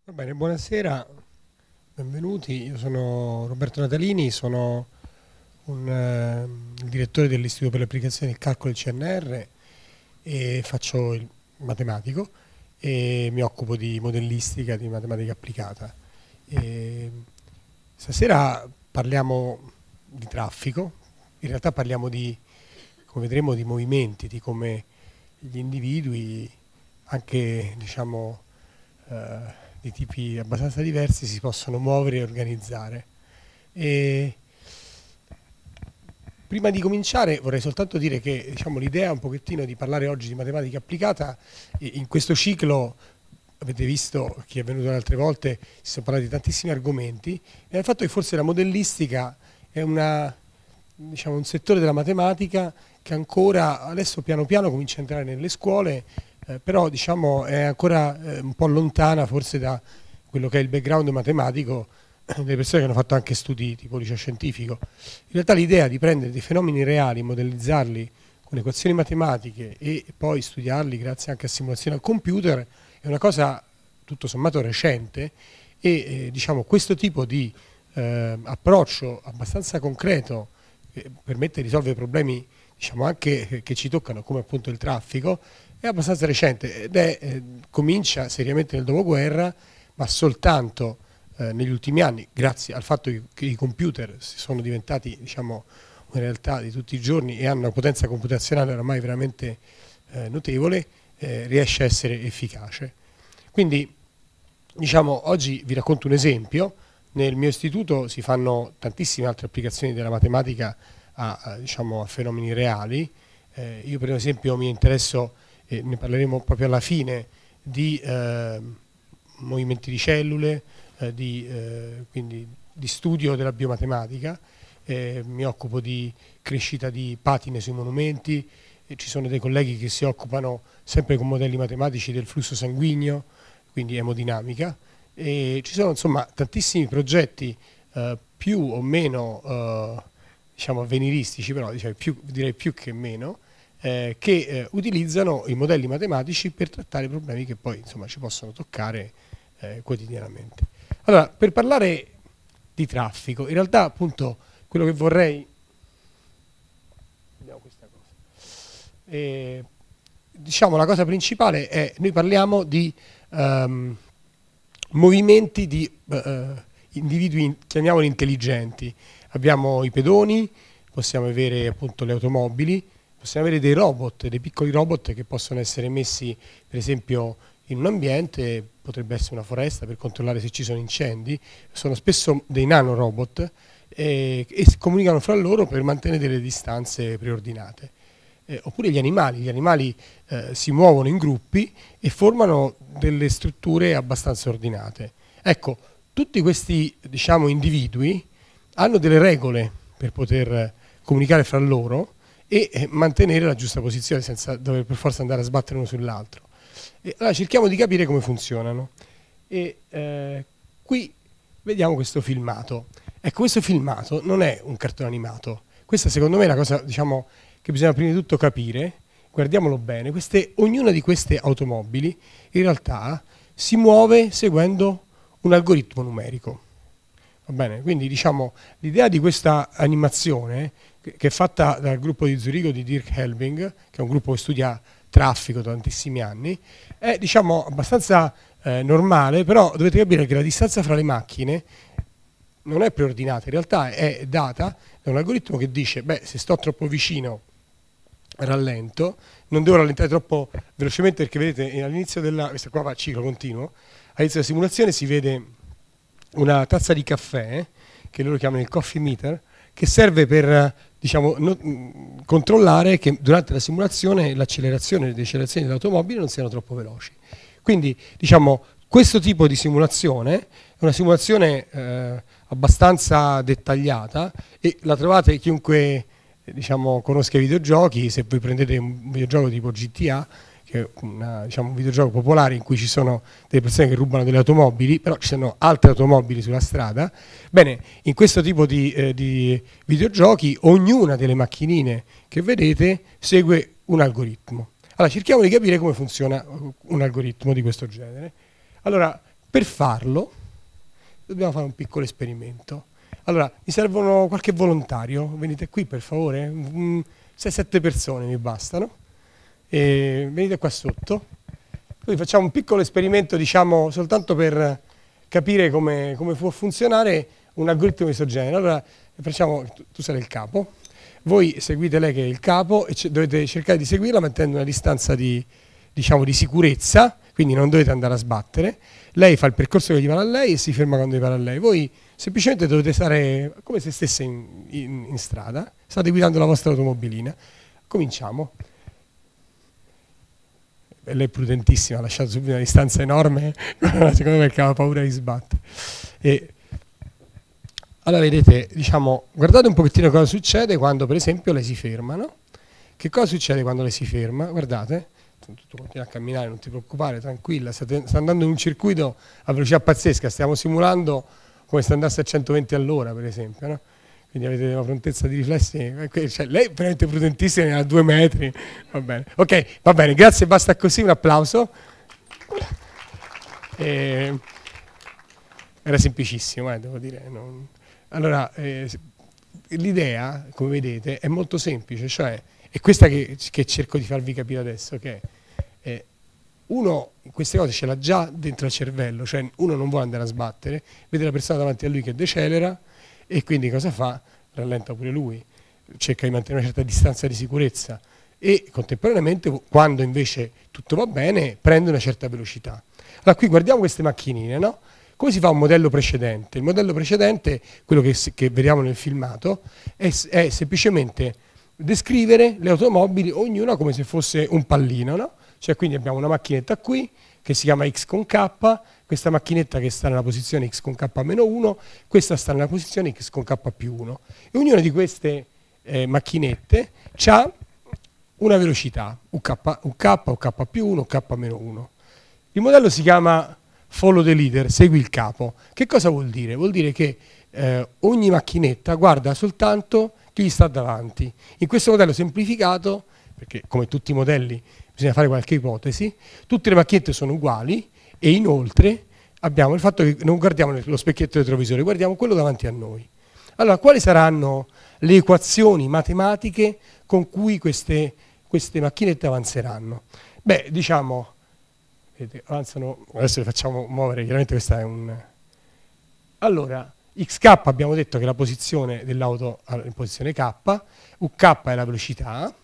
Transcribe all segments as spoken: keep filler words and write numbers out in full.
Va bene, buonasera, benvenuti. Io sono Roberto Natalini, sono un, eh, il direttore dell'Istituto per le applicazioni del calcolo del C N R e faccio il matematico e mi occupo di modellistica, di matematica applicata. E stasera parliamo di traffico, in realtà parliamo di, come vedremo, di movimenti, di come gli individui, anche diciamo eh, di tipi abbastanza diversi, si possono muovere e organizzare. E prima di cominciare vorrei soltanto dire che diciamo, l'idea un pochettino di parlare oggi di matematica applicata, in questo ciclo avete visto, chi è venuto le altre volte, si sono parlati di tantissimi argomenti, e il fatto che forse la modellistica è una, diciamo, un settore della matematica che ancora adesso piano piano comincia a entrare nelle scuole, eh, però diciamo, è ancora eh, un po' lontana forse da quello che è il background matematico delle persone che hanno fatto anche studi tipo liceo scientifico. In realtà l'idea di prendere dei fenomeni reali, modellizzarli con equazioni matematiche e poi studiarli grazie anche a simulazioni al computer è una cosa tutto sommato recente e eh, diciamo, questo tipo di eh, approccio abbastanza concreto che permette di risolvere problemi diciamo, anche che ci toccano come appunto il traffico è abbastanza recente ed è, eh, comincia seriamente nel dopoguerra, ma soltanto eh, negli ultimi anni, grazie al fatto che i computer sono diventati diciamo, una realtà di tutti i giorni e hanno una potenza computazionale oramai veramente eh, notevole, eh, riesce a essere efficace. Quindi diciamo, oggi vi racconto un esempio. Nel mio istituto si fanno tantissime altre applicazioni della matematica a, a, diciamo, a fenomeni reali. Eh, io per esempio mi interesso, e ne parleremo proprio alla fine, di eh, movimenti di cellule, eh, di, eh, quindi di studio della biomatematica, eh, mi occupo di crescita di patine sui monumenti, e ci sono dei colleghi che si occupano sempre con modelli matematici del flusso sanguigno, quindi emodinamica, e ci sono insomma tantissimi progetti eh, più o meno eh, diciamo avveniristici, però diciamo, più, direi più che meno, eh, che eh, utilizzano i modelli matematici per trattare problemi che poi insomma ci possono toccare eh, quotidianamente. Allora, per parlare di traffico, in realtà appunto quello che vorrei... Vediamo questa cosa. Eh, diciamo la cosa principale è, noi parliamo di um, movimenti di uh, individui, chiamiamoli intelligenti. Abbiamo i pedoni, possiamo avere appunto le automobili, possiamo avere dei robot, dei piccoli robot che possono essere messi per esempio in un ambiente, potrebbe essere una foresta per controllare se ci sono incendi, sono spesso dei nanorobot eh, e si comunicano fra loro per mantenere delle distanze preordinate. Eh, oppure gli animali, gli animali eh, si muovono in gruppi e formano delle strutture abbastanza ordinate. Ecco, tutti questi diciamo, individui hanno delle regole per poter comunicare fra loro e eh, mantenere la giusta posizione senza dover per forza andare a sbattere uno sull'altro. Allora cerchiamo di capire come funzionano. E eh, qui vediamo questo filmato. Ecco, questo filmato non è un cartone animato. Questa secondo me è la cosa, diciamo, che bisogna prima di tutto capire. Guardiamolo bene. Queste, ognuna di queste automobili in realtà si muove seguendo un algoritmo numerico. Va bene? Quindi diciamo l'idea di questa animazione che, che è fatta dal gruppo di Zurigo di Dirk Helbing, che è un gruppo che studia traffico da tantissimi anni, è diciamo abbastanza eh, normale, però dovete capire che la distanza fra le macchine non è preordinata, in realtà è data da un algoritmo che dice, beh, se sto troppo vicino rallento, non devo rallentare troppo velocemente perché vedete all'inizio della, questa qua va a ciclo continuo, all'inizio della simulazione si vede una tazza di caffè, che loro chiamano il coffee meter, che serve per diciamo, no, controllare che durante la simulazione l'accelerazione e le decelerazioni dell'automobile non siano troppo veloci. Quindi diciamo, questo tipo di simulazione è una simulazione eh, abbastanza dettagliata e la trovate chiunque diciamo, conosca i videogiochi. Se voi prendete un videogioco tipo G T A, che è una, diciamo, un videogioco popolare in cui ci sono delle persone che rubano delle automobili, però ci sono altre automobili sulla strada. Bene, in questo tipo di, eh, di videogiochi ognuna delle macchinine che vedete segue un algoritmo. Allora cerchiamo di capire come funziona un algoritmo di questo genere. Allora Per farlo dobbiamo fare un piccolo esperimento. Allora, mi servono qualche volontario, venite qui per favore, sei sette persone mi bastano, e venite qua sotto. Poi facciamo un piccolo esperimento, diciamo, soltanto per capire come, come può funzionare un algoritmo di questo genere. Allora, facciamo, tu, tu sarai il capo, voi seguite lei che è il capo e dovete cercare di seguirla mantenendo una distanza di, diciamo, di sicurezza, quindi non dovete andare a sbattere. Lei fa il percorso che gli pare a lei e si ferma quando gli pare a lei. Voi semplicemente dovete stare come se stesse in, in, in strada, state guidando la vostra automobilina. Cominciamo. Lei è prudentissima, ha lasciato subito una distanza enorme, secondo me perché aveva paura di sbattere. E allora vedete, diciamo, guardate un pochettino cosa succede quando per esempio lei si ferma, no? Che cosa succede quando lei si ferma? Guardate, tu, tu continui a camminare, non ti preoccupare, tranquilla, state, sta andando in un circuito a velocità pazzesca, stiamo simulando come se andasse a centoventi all'ora per esempio, no? Quindi avete una prontezza di riflessi, cioè, lei è veramente prudentissima, ne ha due metri, va bene. Ok, va bene, grazie, basta così, un applauso. E... Era semplicissimo, eh, devo dire. Non... Allora, eh, l'idea, come vedete, è molto semplice, cioè, è questa che, che cerco di farvi capire adesso, che eh, uno queste cose ce l'ha già dentro il cervello, cioè uno non vuole andare a sbattere, vede la persona davanti a lui che decelera, e quindi cosa fa? Rallenta pure lui, cerca di mantenere una certa distanza di sicurezza e contemporaneamente quando invece tutto va bene prende una certa velocità. Allora qui guardiamo queste macchinine, no? Come si fa un modello precedente? Il modello precedente, quello che, che vediamo nel filmato, è, è semplicemente descrivere le automobili, ognuna come se fosse un pallino, no? Cioè quindi abbiamo una macchinetta qui che si chiama X con K, questa macchinetta che sta nella posizione X con K meno uno, questa sta nella posizione X con K più uno. E ognuna di queste eh, macchinette ha una velocità, U K, U K, U K più uno, U K meno uno. Il modello si chiama Follow the Leader, segui il capo. Che cosa vuol dire? Vuol dire che eh, ogni macchinetta guarda soltanto chi gli sta davanti. In questo modello semplificato, perché come tutti i modelli bisogna fare qualche ipotesi, tutte le macchinette sono uguali e inoltre abbiamo il fatto che non guardiamo lo specchietto retrovisore, guardiamo quello davanti a noi. Allora, quali saranno le equazioni matematiche con cui queste, queste macchinette avanzeranno? Beh, diciamo, vedete, avanzano, adesso le facciamo muovere, chiaramente questa è un... Allora, xk abbiamo detto che è la posizione dell'auto in posizione k, uk è la velocità,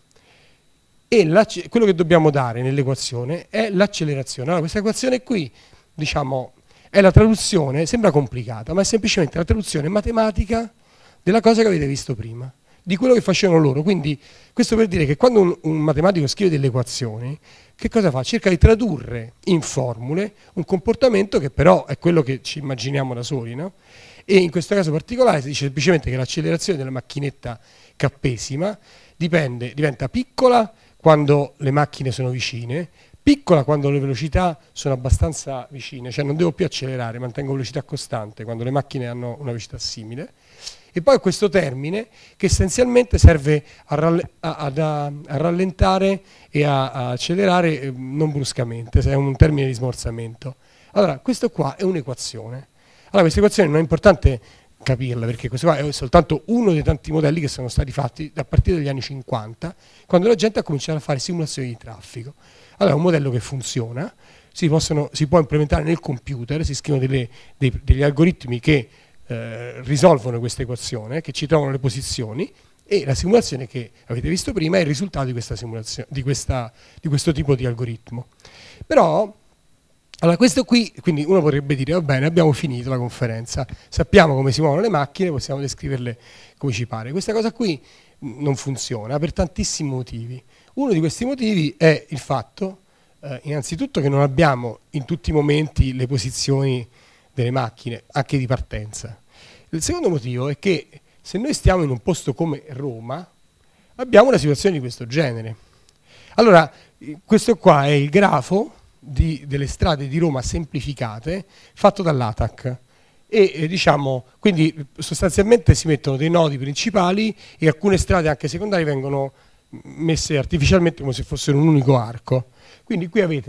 e quello che dobbiamo dare nell'equazione è l'accelerazione. Allora, questa equazione qui, diciamo, è la traduzione, sembra complicata, ma è semplicemente la traduzione matematica della cosa che avete visto prima, di quello che facevano loro. Quindi, questo per dire che quando un, un matematico scrive delle equazioni, che cosa fa? Cerca di tradurre in formule un comportamento che però è quello che ci immaginiamo da soli, no? E in questo caso particolare si dice semplicemente che l'accelerazione della macchinetta k-esima dipende, diventa piccola quando le macchine sono vicine, piccola quando le velocità sono abbastanza vicine, cioè non devo più accelerare, mantengo velocità costante quando le macchine hanno una velocità simile, e poi questo termine che essenzialmente serve a, ralle a, a, a rallentare e a, a accelerare eh, non bruscamente, è un termine di smorzamento. Allora, questo qua è un'equazione. Allora, questa equazione non è importante capirla, perché questo qua è soltanto uno dei tanti modelli che sono stati fatti a partire dagli anni cinquanta, quando la gente ha cominciato a fare simulazioni di traffico. Allora è un modello che funziona, si, possono, si può implementare nel computer, si scrivono delle, dei, degli algoritmi che eh, risolvono questa equazione, che ci trovano le posizioni, e la simulazione che avete visto prima è il risultato di, questa simulazione, di, questa, di questo tipo di algoritmo. Però allora, questo qui, quindi uno potrebbe dire, va bene, abbiamo finito la conferenza, sappiamo come si muovono le macchine, possiamo descriverle come ci pare. Questa cosa qui non funziona per tantissimi motivi. Uno di questi motivi è il fatto, eh, innanzitutto, che non abbiamo in tutti i momenti le posizioni delle macchine, anche di partenza. Il secondo motivo è che se noi stiamo in un posto come Roma, abbiamo una situazione di questo genere. Allora, questo qua è il grafo Di, delle strade di Roma semplificate fatto dall'A T A C e eh, diciamo, quindi sostanzialmente si mettono dei nodi principali e alcune strade anche secondarie vengono messe artificialmente come se fossero un unico arco. Quindi qui avete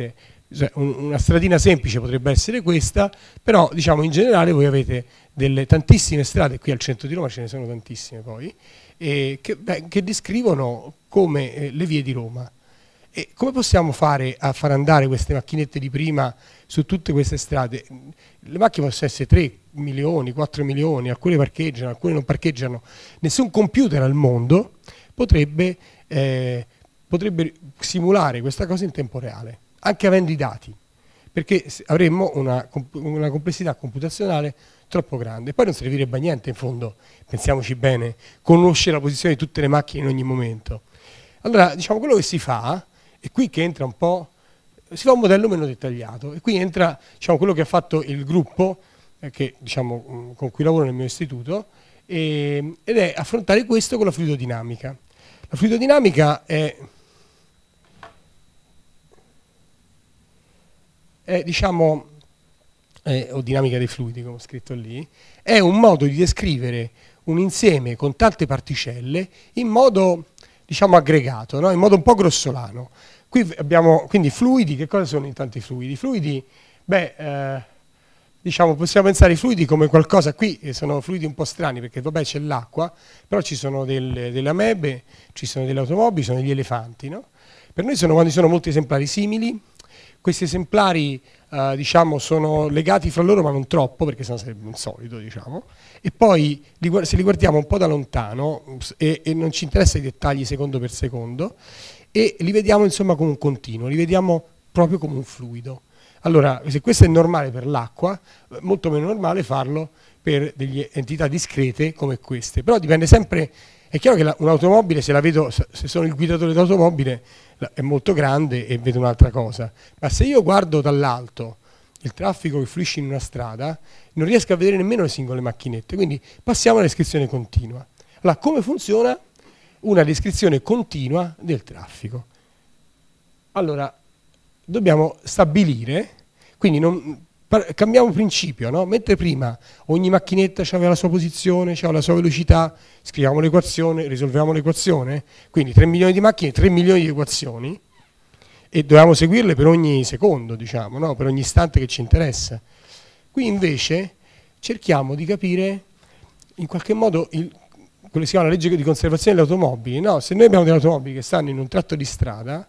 cioè, un, una stradina semplice potrebbe essere questa, però diciamo in generale voi avete delle tantissime strade, qui al centro di Roma ce ne sono tantissime poi, eh, che, beh, che descrivono come eh, le vie di Roma. E come possiamo fare a far andare queste macchinette di prima su tutte queste strade? Le macchine possono essere tre milioni, quattro milioni, alcune parcheggiano, alcune non parcheggiano. Nessun computer al mondo potrebbe, eh, potrebbe simulare questa cosa in tempo reale, anche avendo i dati, perché avremmo una, una complessità computazionale troppo grande. Poi non servirebbe a niente in fondo, pensiamoci bene, conoscere la posizione di tutte le macchine in ogni momento. Allora, diciamo, quello che si fa, è qui che entra un po', si fa un modello meno dettagliato, e qui entra, diciamo, quello che ha fatto il gruppo, eh, che, diciamo, con cui lavoro nel mio istituto, e, ed è affrontare questo con la fluidodinamica. La fluidodinamica è, è diciamo, eh, o dinamica dei fluidi, come ho scritto lì, è un modo di descrivere un insieme con tante particelle in modo, diciamo, aggregato, no? In modo un po' grossolano. Qui abbiamo, quindi, fluidi. Che cosa sono intanto i fluidi? I fluidi, beh, eh, diciamo, possiamo pensare ai fluidi come qualcosa, qui sono fluidi un po' strani, perché vabbè c'è l'acqua, però ci sono delle, delle amebe, ci sono delle automobili, ci sono degli elefanti, no? Per noi sono quando ci sono molti esemplari simili. Questi esemplari, eh, diciamo, sono legati fra loro, ma non troppo, perché sennò sarebbe insolito, diciamo. E poi li, se li guardiamo un po' da lontano, e, e non ci interessano i dettagli secondo per secondo, e li vediamo, insomma, come un continuo, li vediamo proprio come un fluido. Allora, se questo è normale per l'acqua, molto meno normale farlo per delle entità discrete come queste. Però dipende sempre, è chiaro che un'automobile, se la vedo, se sono il guidatore d'automobile, è molto grande e vedo un'altra cosa. Ma se io guardo dall'alto il traffico che fluisce in una strada, non riesco a vedere nemmeno le singole macchinette. Quindi passiamo alla descrizione continua. Allora, come funziona una descrizione continua del traffico? Allora, dobbiamo stabilire, quindi non, cambiamo principio, no? Mentre prima ogni macchinetta aveva la sua posizione, aveva la sua velocità, scriviamo l'equazione, risolviamo l'equazione, quindi tre milioni di macchine, tre milioni di equazioni, e dovevamo seguirle per ogni secondo, diciamo, no? Per ogni istante che ci interessa. Qui invece cerchiamo di capire in qualche modo il, quello che si chiama la legge di conservazione delle automobili, no? Se noi abbiamo delle automobili che stanno in un tratto di strada,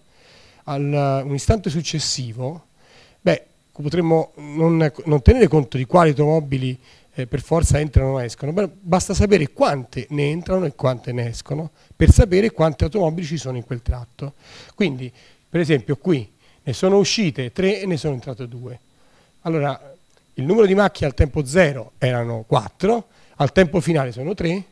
al, un istante successivo, beh, potremmo non, non tenere conto di quali automobili eh, per forza entrano o escono, beh, basta sapere quante ne entrano e quante ne escono per sapere quante automobili ci sono in quel tratto. Quindi, per esempio, qui ne sono uscite tre e ne sono entrate due. Allora, il numero di macchine al tempo zero erano quattro, al tempo finale sono tre,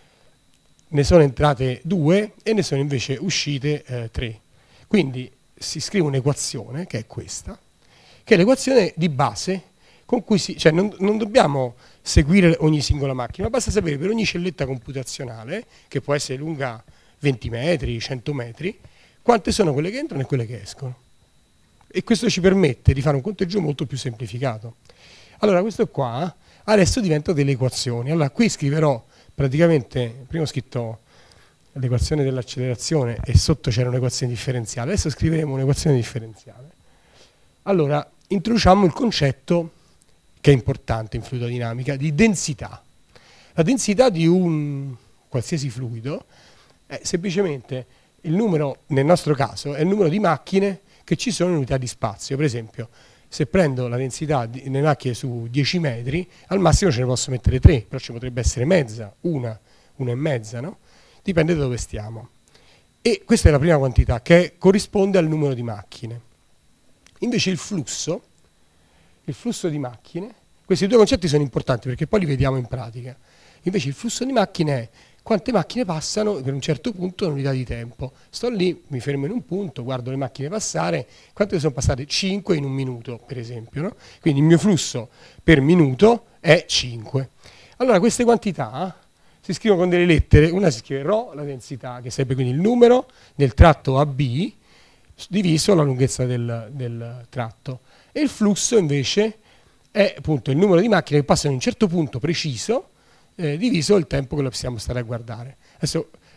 ne sono entrate due e ne sono invece uscite eh, tre. Quindi si scrive un'equazione, che è questa, che è l'equazione di base con cui si, cioè non, non dobbiamo seguire ogni singola macchina, ma basta sapere per ogni celletta computazionale, che può essere lunga venti metri, cento metri, quante sono quelle che entrano e quelle che escono. E questo ci permette di fare un conteggio molto più semplificato. Allora, questo qua adesso diventa delle equazioni. Allora, qui scriverò praticamente, prima ho scritto l'equazione dell'accelerazione e sotto c'era un'equazione differenziale, adesso scriveremo un'equazione differenziale. Allora, introduciamo il concetto, che è importante in fluidodinamica, di densità. La densità di un qualsiasi fluido è semplicemente il numero, nel nostro caso, è il numero di macchine che ci sono in unità di spazio. Per esempio, se prendo la densità delle macchine su dieci metri, al massimo ce ne posso mettere tre, però ci potrebbe essere mezza, una, una e mezza, no? Dipende da dove stiamo. E questa è la prima quantità, che corrisponde al numero di macchine. Invece il flusso, il flusso di macchine, questi due concetti sono importanti perché poi li vediamo in pratica. Invece il flusso di macchine è quante macchine passano per un certo punto in unità di tempo. Sto lì, mi fermo in un punto, guardo le macchine passare, quante sono passate? cinque in un minuto, per esempio, no? Quindi il mio flusso per minuto è cinque. Allora queste quantità si scrivono con delle lettere, una si scrive ρ, la densità, che sarebbe quindi il numero del tratto A B, diviso la lunghezza del, del tratto, e il flusso invece è appunto il numero di macchine che passano in un certo punto preciso, eh, diviso il tempo che lo possiamo stare a guardare. Adesso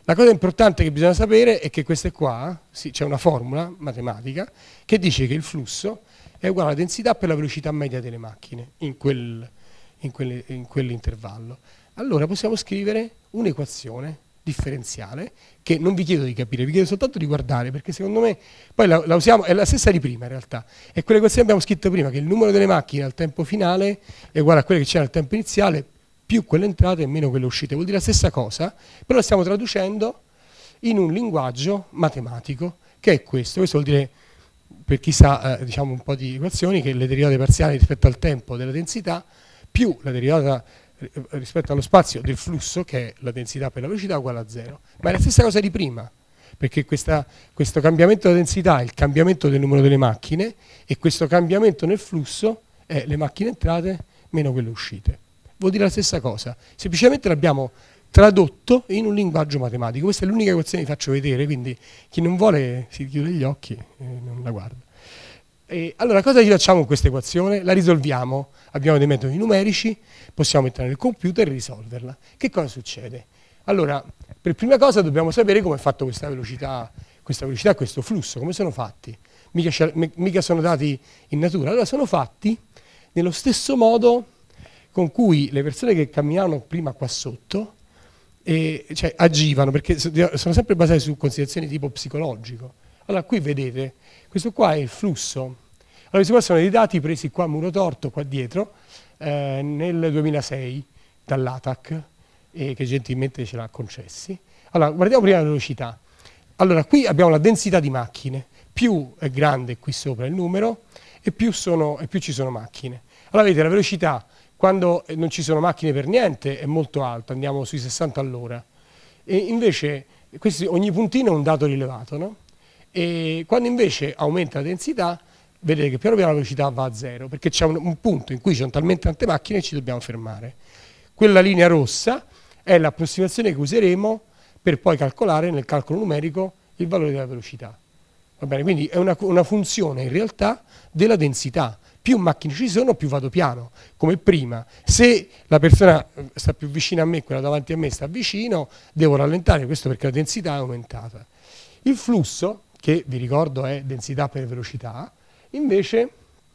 La cosa importante che bisogna sapere è che queste qua, sì, c'è una formula matematica che dice che il flusso è uguale alla densità per la velocità media delle macchine in, quel, in, quelle, in quell'intervallo. Allora possiamo scrivere un'equazione differenziale che non vi chiedo di capire, vi chiedo soltanto di guardare, perché secondo me poi la, la usiamo, è la stessa di prima in realtà, è quell'equazione che abbiamo scritto prima, che il numero delle macchine al tempo finale è uguale a quelle che c'era al tempo iniziale, più quelle entrate e meno quelle uscite. Vuol dire la stessa cosa, però la stiamo traducendo in un linguaggio matematico, che è questo. Questo vuol dire, per chi sa eh, diciamo un po' di equazioni, che le derivate parziali rispetto al tempo della densità più la derivata rispetto allo spazio del flusso, che è la densità per la velocità, uguale a zero. Ma è la stessa cosa di prima, perché questa, questo cambiamento della densità è il cambiamento del numero delle macchine, e questo cambiamento nel flusso è le macchine entrate meno quelle uscite. Vuol dire la stessa cosa, semplicemente l'abbiamo tradotto in un linguaggio matematico. Questa è l'unica equazione che vi faccio vedere, quindi chi non vuole si chiude gli occhi e non la guarda. E allora cosa gli facciamo con questa equazione? La risolviamo, abbiamo dei metodi numerici, possiamo entrare nel computer e risolverla. Che cosa succede? Allora, per prima cosa dobbiamo sapere come è fatto questa velocità, questa velocità, questo flusso, come sono fatti. Mica, mica sono dati in natura, allora sono fatti nello stesso modo con cui le persone che camminavano prima qua sotto e, cioè, agivano, perché sono sempre basate su considerazioni di tipo psicologico. Allora qui vedete, questo qua è il flusso. Allora questi qua sono dei dati presi qua a muro torto, qua dietro, eh, nel duemilasei dall'A T A C, e che gentilmente ce l'ha concessi. Allora guardiamo prima la velocità. Allora qui abbiamo la densità di macchine, più è grande qui sopra il numero e più, sono, e più ci sono macchine. Allora vedete la velocità quando non ci sono macchine per niente è molto alta, andiamo sui sessanta all'ora, e invece questi, ogni puntino è un dato rilevato, no? E quando invece aumenta la densità, vedete che piano piano la velocità va a zero, perché c'è un, un punto in cui ci sono talmente tante macchine che ci dobbiamo fermare. Quella linea rossa è l'approssimazione che useremo per poi calcolare nel calcolo numerico il valore della velocità. Va bene? Quindi è una, una funzione in realtà della densità. Più macchine ci sono, più vado piano, come prima. Se la persona sta più vicina a me, quella davanti a me sta vicino, devo rallentare, questo perché la densità è aumentata. Il flusso, che vi ricordo è densità per velocità, invece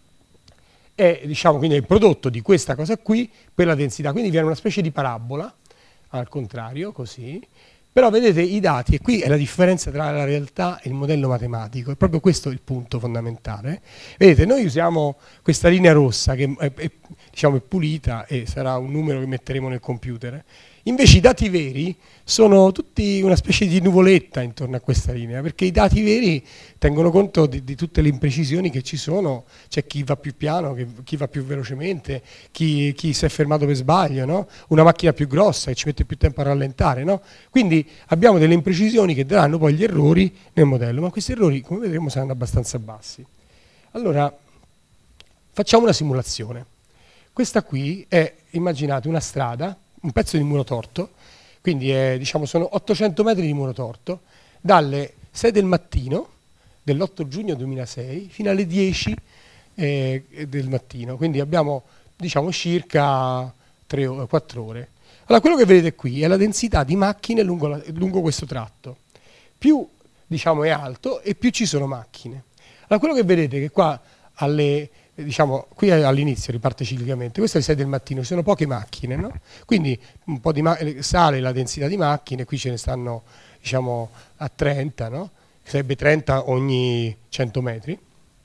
è, diciamo, quindi è il prodotto di questa cosa qui per la densità, quindi viene una specie di parabola, al contrario, così. Però vedete i dati, e qui è la differenza tra la realtà e il modello matematico, è proprio questo il punto fondamentale. Vedete, noi usiamo questa linea rossa che è, è, diciamo, è pulita e sarà un numero che metteremo nel computer. Invece i dati veri sono tutti una specie di nuvoletta intorno a questa linea, perché i dati veri tengono conto di, di tutte le imprecisioni che ci sono, c'è chi va più piano, chi va più velocemente, chi, chi si è fermato per sbaglio, no? Una macchina più grossa che ci mette più tempo a rallentare, no? Quindi abbiamo delle imprecisioni che daranno poi gli errori nel modello, ma questi errori, come vedremo, saranno abbastanza bassi. Allora, facciamo una simulazione. Questa qui è, immaginate, una strada, un pezzo di muro torto, quindi è, diciamo, sono ottocento metri di muro torto, dalle sei del mattino dell'otto giugno duemilasei fino alle dieci eh, del mattino, quindi abbiamo, diciamo, circa tre o quattro ore. Allora quello che vedete qui è la densità di macchine lungo, la, lungo questo tratto. Più, diciamo, è alto e più ci sono macchine. Allora quello che vedete è che qua alle diciamo, qui all'inizio riparte ciclicamente, questo è le sei del mattino, ci sono poche macchine, no? Quindi un po' di sale la densità di macchine, qui ce ne stanno, diciamo, a trenta, no? Sarebbe trenta ogni cento metri.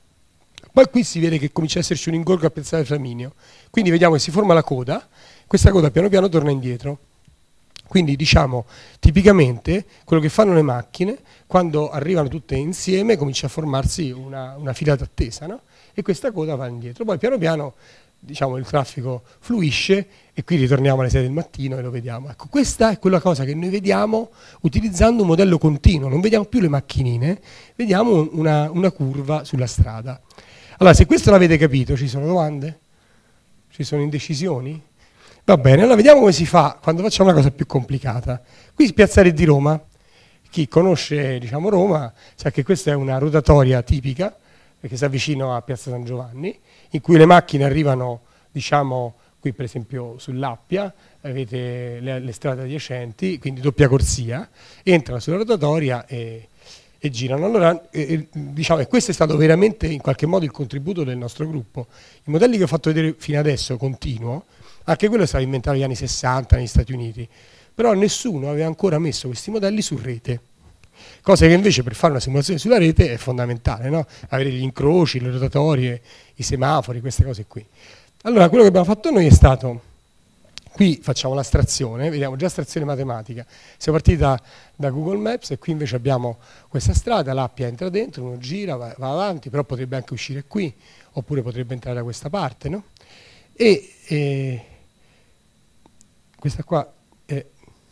Poi qui si vede che comincia ad esserci un ingorgo a Piazzale Flaminio, quindi vediamo che si forma la coda, questa coda piano piano torna indietro. Quindi, diciamo, tipicamente quello che fanno le macchine, quando arrivano tutte insieme, comincia a formarsi una, una fila d'attesa, no? E questa coda va indietro. Poi piano piano, diciamo, il traffico fluisce e qui ritorniamo alle sei del mattino e lo vediamo. Ecco, questa è quella cosa che noi vediamo utilizzando un modello continuo, non vediamo più le macchinine, vediamo una, una curva sulla strada. Allora, se questo l'avete capito, ci sono domande? Ci sono indecisioni? Va bene, allora vediamo come si fa quando facciamo una cosa più complicata. Qui Piazzale di Roma, chi conosce, diciamo, Roma sa che questa è una rotatoria tipica, perché sta vicino a Piazza San Giovanni, in cui le macchine arrivano, diciamo, qui per esempio sull'Appia avete le, le strade adiacenti, quindi doppia corsia, entrano sulla rotatoria e, e girano. Allora, eh, diciamo, e questo è stato veramente in qualche modo il contributo del nostro gruppo. I modelli che ho fatto vedere fino adesso, continuo, anche quello è stato inventato negli anni sessanta negli Stati Uniti, però nessuno aveva ancora messo questi modelli su rete. Cosa che invece per fare una simulazione sulla rete è fondamentale, no? Avere gli incroci, le rotatorie, i semafori, queste cose qui. Allora, quello che abbiamo fatto noi è stato, qui facciamo l'astrazione, vediamo già astrazione matematica, siamo partiti da, da Google Maps e qui invece abbiamo questa strada, l'Appia entra dentro, uno gira, va, va avanti, però potrebbe anche uscire qui, oppure potrebbe entrare da questa parte, no? E, e questa qua è,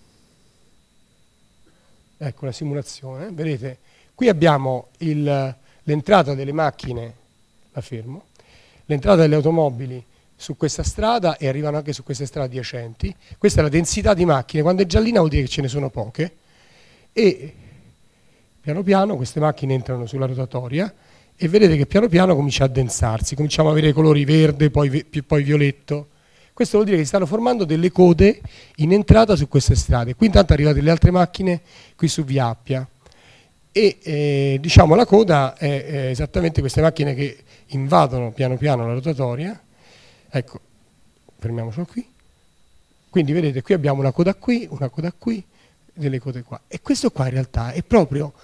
ecco la simulazione, vedete, qui abbiamo l'entrata delle macchine, la fermo, l'entrata delle automobili su questa strada e arrivano anche su queste strade adiacenti. Questa è la densità di macchine, quando è giallina vuol dire che ce ne sono poche e piano piano queste macchine entrano sulla rotatoria e vedete che piano piano comincia a densarsi, cominciamo a avere colori verde, poi, poi violetto. Questo vuol dire che si stanno formando delle code in entrata su queste strade. Qui intanto arrivano delle altre macchine qui su Via Appia e eh, diciamo la coda è, è esattamente queste macchine che invadono piano piano la rotatoria. Ecco, fermiamocelo qui. Quindi vedete, qui abbiamo una coda qui, una coda qui, delle code qua. E questo qua in realtà è proprio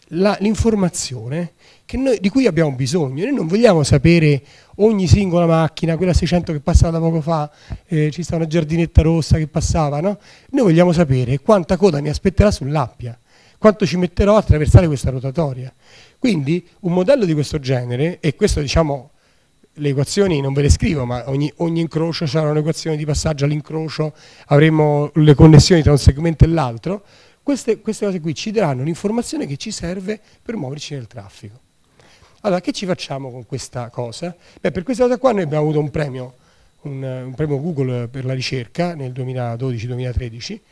l'informazione di cui abbiamo bisogno. Noi non vogliamo sapere ogni singola macchina, quella seicento che passava da poco fa, eh, ci sta una giardinetta rossa che passava, no? Noi vogliamo sapere quanta coda mi aspetterà sull'Appia, quanto ci metterò a attraversare questa rotatoria. Quindi un modello di questo genere, e questo diciamo le equazioni non ve le scrivo, ma ogni, ogni incrocio sarà un'equazione di passaggio all'incrocio, avremo le connessioni tra un segmento e l'altro. Queste, queste cose qui ci daranno un'informazione che ci serve per muoverci nel traffico. Allora, che ci facciamo con questa cosa? Beh, per questa cosa qua noi abbiamo avuto un premio, un, un premio Google per la ricerca nel duemiladodici duemilatredici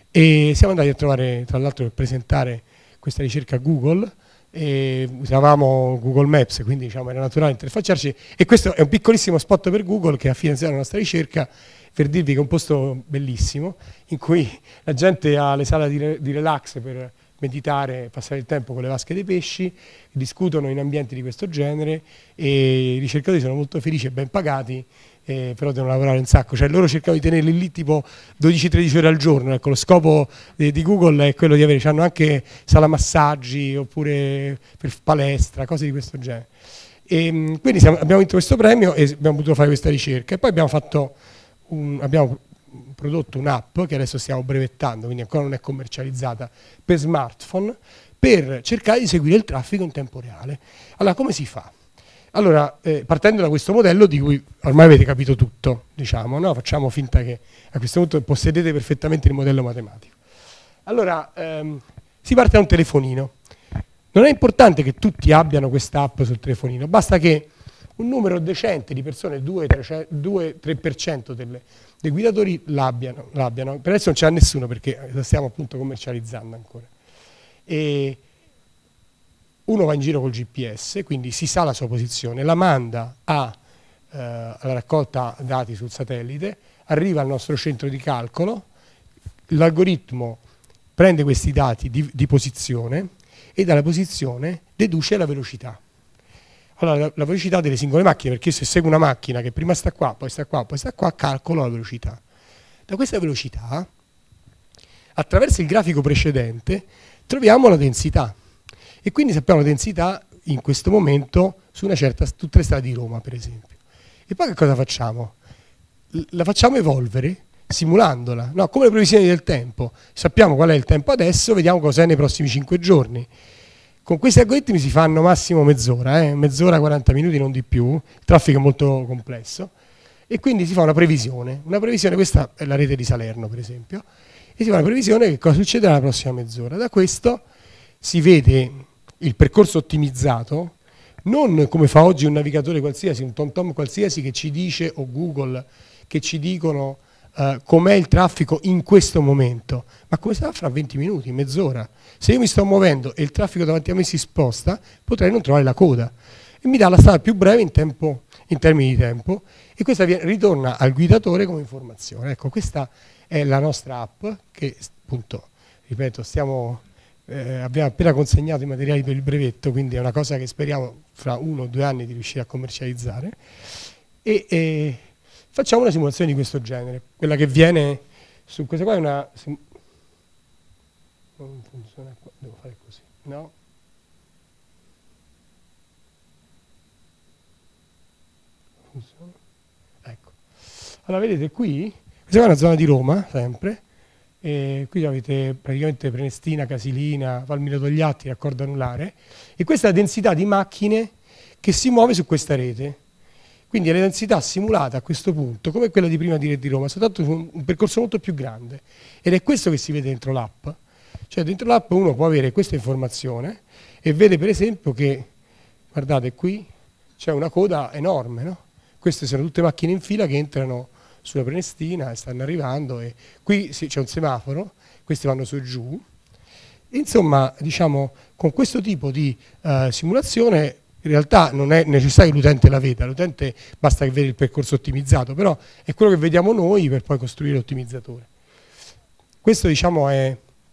e siamo andati a trovare, tra l'altro, per presentare questa ricerca a Google. E usavamo Google Maps, quindi diciamo era naturale interfacciarci e questo è un piccolissimo spot per Google che ha finanziato la nostra ricerca per dirvi che è un posto bellissimo in cui la gente ha le sale di, di relax per meditare, passare il tempo con le vasche dei pesci, discutono in ambienti di questo genere e i ricercatori sono molto felici e ben pagati. Eh, però devono lavorare un sacco, cioè loro cercano di tenerli lì tipo dodici tredici ore al giorno, ecco lo scopo di, di Google è quello di avere, hanno anche sala massaggi oppure per palestra, cose di questo genere. E, quindi siamo, abbiamo vinto questo premio e abbiamo potuto fare questa ricerca e poi abbiamo fatto un, abbiamo prodotto un'app che adesso stiamo brevettando, quindi ancora non è commercializzata, per smartphone, per cercare di seguire il traffico in tempo reale. Allora come si fa? Allora, eh, partendo da questo modello di cui ormai avete capito tutto, diciamo, no? Facciamo finta che a questo punto possedete perfettamente il modello matematico. Allora, ehm, si parte da un telefonino. Non è importante che tutti abbiano questa app sul telefonino, basta che un numero decente di persone, due tre per cento delle, dei guidatori l'abbiano. l'abbiano. Per adesso non c'è nessuno perché la stiamo appunto commercializzando ancora. E uno va in giro col G P S, quindi si sa la sua posizione, la manda a, eh, alla raccolta dati sul satellite, arriva al nostro centro di calcolo, l'algoritmo prende questi dati di, di posizione e dalla posizione deduce la velocità. Allora, la, la velocità delle singole macchine, perché se seguo una macchina che prima sta qua, poi sta qua, poi sta qua, calcolo la velocità. Da questa velocità, attraverso il grafico precedente, troviamo la densità. E quindi sappiamo la densità in questo momento su una certa, tutte le strade di Roma per esempio. E poi che cosa facciamo? La facciamo evolvere simulandola, no? Come le previsioni del tempo. Sappiamo qual è il tempo adesso, vediamo cos'è nei prossimi cinque giorni. Con questi algoritmi si fanno massimo mezz'ora, eh? mezz'ora, quaranta minuti, non di più, il traffico è molto complesso. E quindi si fa una previsione, una previsione, questa è la rete di Salerno per esempio, e si fa una previsione che cosa succederà nella prossima mezz'ora. Da questo si vede il percorso ottimizzato, non come fa oggi un navigatore qualsiasi, un TomTom qualsiasi che ci dice, o Google, che ci dicono uh, com'è il traffico in questo momento, ma come sarà fra venti minuti, mezz'ora. Se io mi sto muovendo e il traffico davanti a me si sposta, potrei non trovare la coda. e mi dà la strada più breve in, tempo, in termini di tempo, e questa viene, ritorna al guidatore come informazione. Ecco, questa è la nostra app che, appunto, ripeto, stiamo, eh, abbiamo appena consegnato i materiali per il brevetto, quindi è una cosa che speriamo fra uno o due anni di riuscire a commercializzare, e, e facciamo una simulazione di questo genere. Quella che viene su questa qua è una... non funziona qua, devo fare così, no? Funziona. Ecco. Allora vedete qui, questa è una zona di Roma, sempre, e qui avete praticamente Prenestina, Casilina, Valmiro Togliatti, raccordo anulare, e questa è la densità di macchine che si muove su questa rete. Quindi è la densità simulata a questo punto, come quella di prima di Rete di Roma, soltanto su un, un percorso molto più grande. Ed è questo che si vede dentro l'app. Cioè dentro l'app uno può avere questa informazione e vede per esempio che, guardate qui, c'è una coda enorme, no? Queste sono tutte macchine in fila che entrano sulla Prenestina e stanno arrivando, e qui c'è un semaforo, questi vanno su e giù. Insomma, diciamo, con questo tipo di uh, simulazione in realtà non è necessario che l'utente la veda, l'utente basta che veda il percorso ottimizzato, però è quello che vediamo noi per poi costruire l'ottimizzatore. Questo, diciamo, è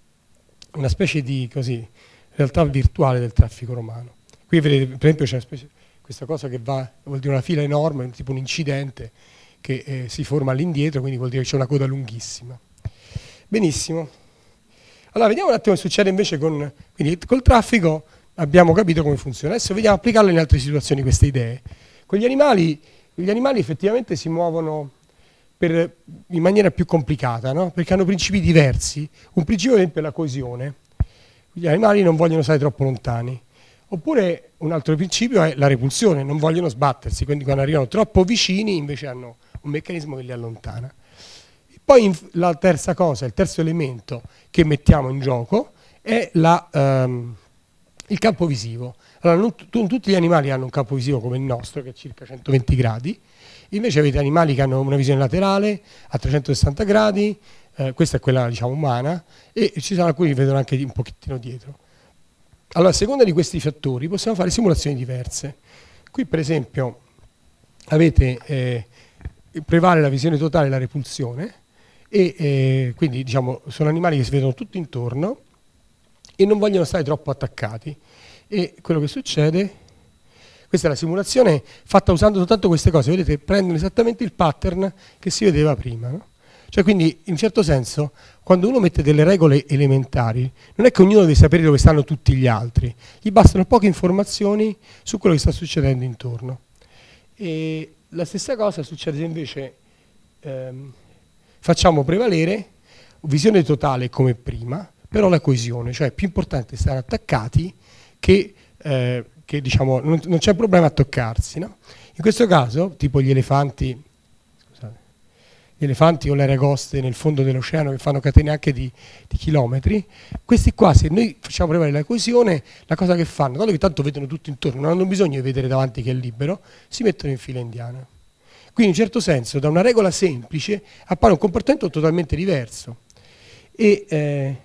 una specie di così, realtà virtuale del traffico romano. Qui vedete, per esempio, c'è questa cosa che va, vuol dire una fila enorme, tipo un incidente che eh, si forma all'indietro, quindi vuol dire che c'è una coda lunghissima. Benissimo. Allora, vediamo un attimo che succede invece con, quindi, col traffico. Abbiamo capito come funziona. Adesso vediamo applicarlo in altre situazioni queste idee. Con gli animali, gli animali effettivamente si muovono per, in maniera più complicata, no? Perché hanno principi diversi. Un principio, ad esempio, è la coesione. Gli animali non vogliono stare troppo lontani. Oppure un altro principio è la repulsione, non vogliono sbattersi, quindi quando arrivano troppo vicini invece hanno un meccanismo che li allontana. E poi la terza cosa, il terzo elemento che mettiamo in gioco è la... Um, il campo visivo. Allora, non, non tutti gli animali hanno un campo visivo come il nostro, che è circa centoventi gradi, invece avete animali che hanno una visione laterale a trecentosessanta gradi, eh, questa è quella, diciamo, umana, e ci sono alcuni che vedono anche un pochettino dietro. Allora, a seconda di questi fattori possiamo fare simulazioni diverse. Qui, per esempio, avete eh, prevale la visione totale e la repulsione, e eh, quindi, diciamo, sono animali che si vedono tutti intorno e non vogliono stare troppo attaccati. E quello che succede, questa è la simulazione fatta usando soltanto queste cose, vedete, prendono esattamente il pattern che si vedeva prima, no? Cioè, quindi, in un certo senso, quando uno mette delle regole elementari, non è che ognuno deve sapere dove stanno tutti gli altri, gli bastano poche informazioni su quello che sta succedendo intorno. E la stessa cosa succede se invece ehm, facciamo prevalere visione totale come prima, però la coesione, cioè è più importante stare attaccati che, eh, che diciamo, non, non c'è problema a toccarsi, no? In questo caso, tipo gli elefanti, scusate, gli elefanti o le aragoste nel fondo dell'oceano che fanno catene anche di, di chilometri, questi qua, se noi facciamo prevalere la coesione, la cosa che fanno, dato che tanto vedono tutto intorno, non hanno bisogno di vedere davanti che è libero, si mettono in fila indiana. Quindi in un certo senso, da una regola semplice, appare un comportamento totalmente diverso. E, eh,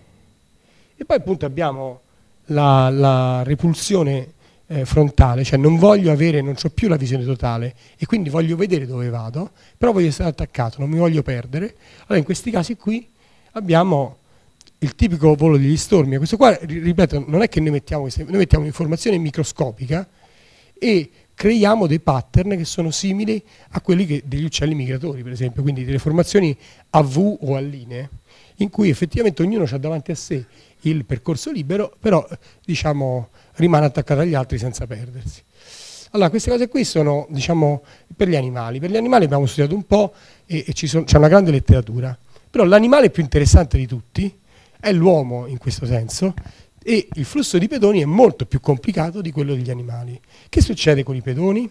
E poi appunto abbiamo la, la repulsione eh, frontale, cioè non voglio avere, non ho più la visione totale e quindi voglio vedere dove vado, però voglio stare attaccato, non mi voglio perdere. Allora in questi casi qui abbiamo il tipico volo degli stormi. Questo qua, ripeto, non è che noi mettiamo, queste, noi mettiamo un'informazione microscopica e creiamo dei pattern che sono simili a quelli che, degli uccelli migratori, per esempio, quindi delle formazioni a V o a linee, in cui effettivamente ognuno ha davanti a sé il percorso libero, però diciamo, rimane attaccato agli altri senza perdersi. Allora, queste cose qui sono, diciamo, per gli animali. Per gli animali abbiamo studiato un po' e, e c'è una grande letteratura, però l'animale più interessante di tutti è l'uomo in questo senso, e il flusso di pedoni è molto più complicato di quello degli animali. Che succede con i pedoni?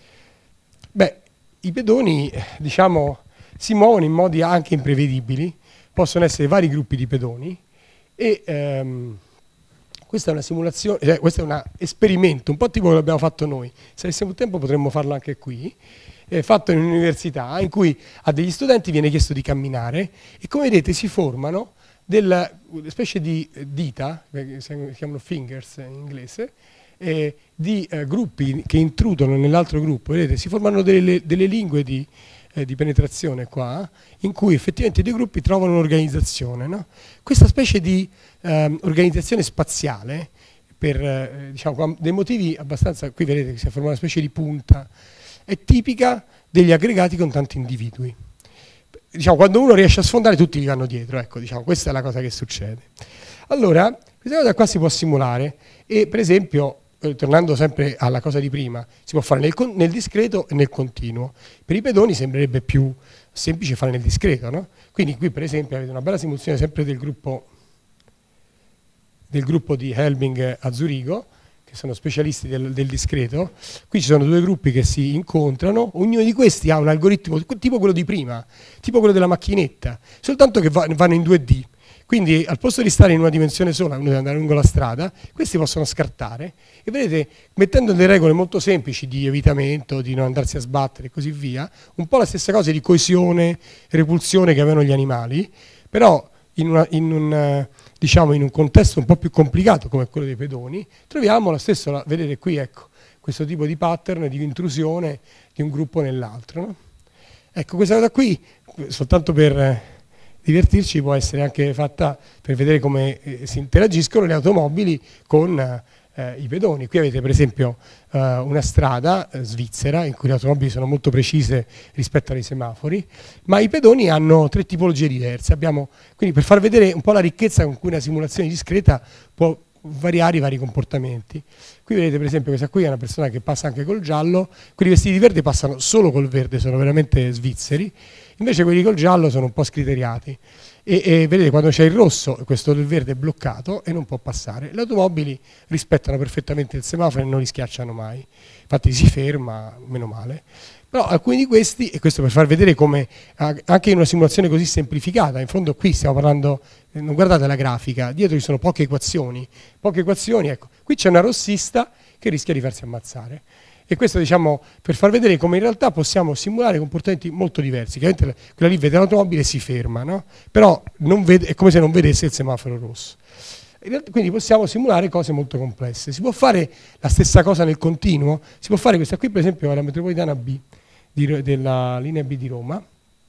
Beh, i pedoni, diciamo, si muovono in modi anche imprevedibili, possono essere vari gruppi di pedoni, e ehm, questa è una simulazione, cioè, questo è un esperimento, un po' tipo quello che abbiamo fatto noi. Se avessimo tempo potremmo farlo anche qui, eh, fatto in un'università in cui a degli studenti viene chiesto di camminare e, come vedete, si formano delle specie di dita, che si chiamano fingers in inglese, eh, di eh, gruppi che intrudono nell'altro gruppo, vedete, si formano delle, delle lingue di, eh, di penetrazione qua, in cui effettivamente i due gruppi trovano un'organizzazione, no? Questa specie di eh, organizzazione spaziale, per eh, diciamo, dei motivi abbastanza, qui vedete che si forma una specie di punta, è tipica degli aggregati con tanti individui. Diciamo, quando uno riesce a sfondare tutti gli vanno dietro, ecco, diciamo, questa è la cosa che succede. Allora, questa cosa qua si può simulare e per esempio, eh, tornando sempre alla cosa di prima, si può fare nel, nel discreto e nel continuo. Per i pedoni sembrerebbe più semplice fare nel discreto, no? Quindi qui per esempio avete una bella simulazione sempre del gruppo, del gruppo di Helbing a Zurigo, che sono specialisti del, del discreto. Qui ci sono due gruppi che si incontrano, ognuno di questi ha un algoritmo tipo quello di prima, tipo quello della macchinetta, soltanto che va, vanno in due D. Quindi al posto di stare in una dimensione sola, uno deve andare lungo la strada, questi possono scartare e vedete, mettendo delle regole molto semplici di evitamento, di non andarsi a sbattere e così via, un po' la stessa cosa di coesione, repulsione che avevano gli animali, però in, una, in, un, diciamo, in un contesto un po' più complicato come quello dei pedoni, troviamo la stessa, vedete qui, ecco, questo tipo di pattern di intrusione di un gruppo nell'altro, no? Ecco, questa cosa qui, soltanto per divertirci, può essere anche fatta per vedere come eh, si interagiscono le automobili con eh, i pedoni. Qui avete per esempio eh, una strada eh, svizzera in cui le automobili sono molto precise rispetto ai semafori, ma i pedoni hanno tre tipologie diverse. Abbiamo, quindi per far vedere un po' la ricchezza con cui una simulazione discreta può variare i vari comportamenti. Qui vedete per esempio questa qui è una persona che passa anche col giallo, quelli vestiti di verde passano solo col verde, sono veramente svizzeri, invece quelli col giallo sono un po' scriteriati e, e vedete quando c'è il rosso questo del verde è bloccato e non può passare. Le automobili rispettano perfettamente il semaforo e non li schiacciano mai, infatti si ferma, meno male. Però alcuni di questi, e questo per far vedere come anche in una simulazione così semplificata, in fondo qui stiamo parlando, non guardate la grafica, dietro ci sono poche equazioni, poche equazioni, ecco, qui c'è una rossista che rischia di farsi ammazzare. E questo diciamo per far vedere come in realtà possiamo simulare comportamenti molto diversi. Chiaramente quella lì vede l'automobile e si ferma, no? Però non vede, è come se non vedesse il semaforo rosso. Quindi possiamo simulare cose molto complesse. Si può fare la stessa cosa nel continuo, si può fare questa qui per esempio è la metropolitana B, di, della linea B di Roma,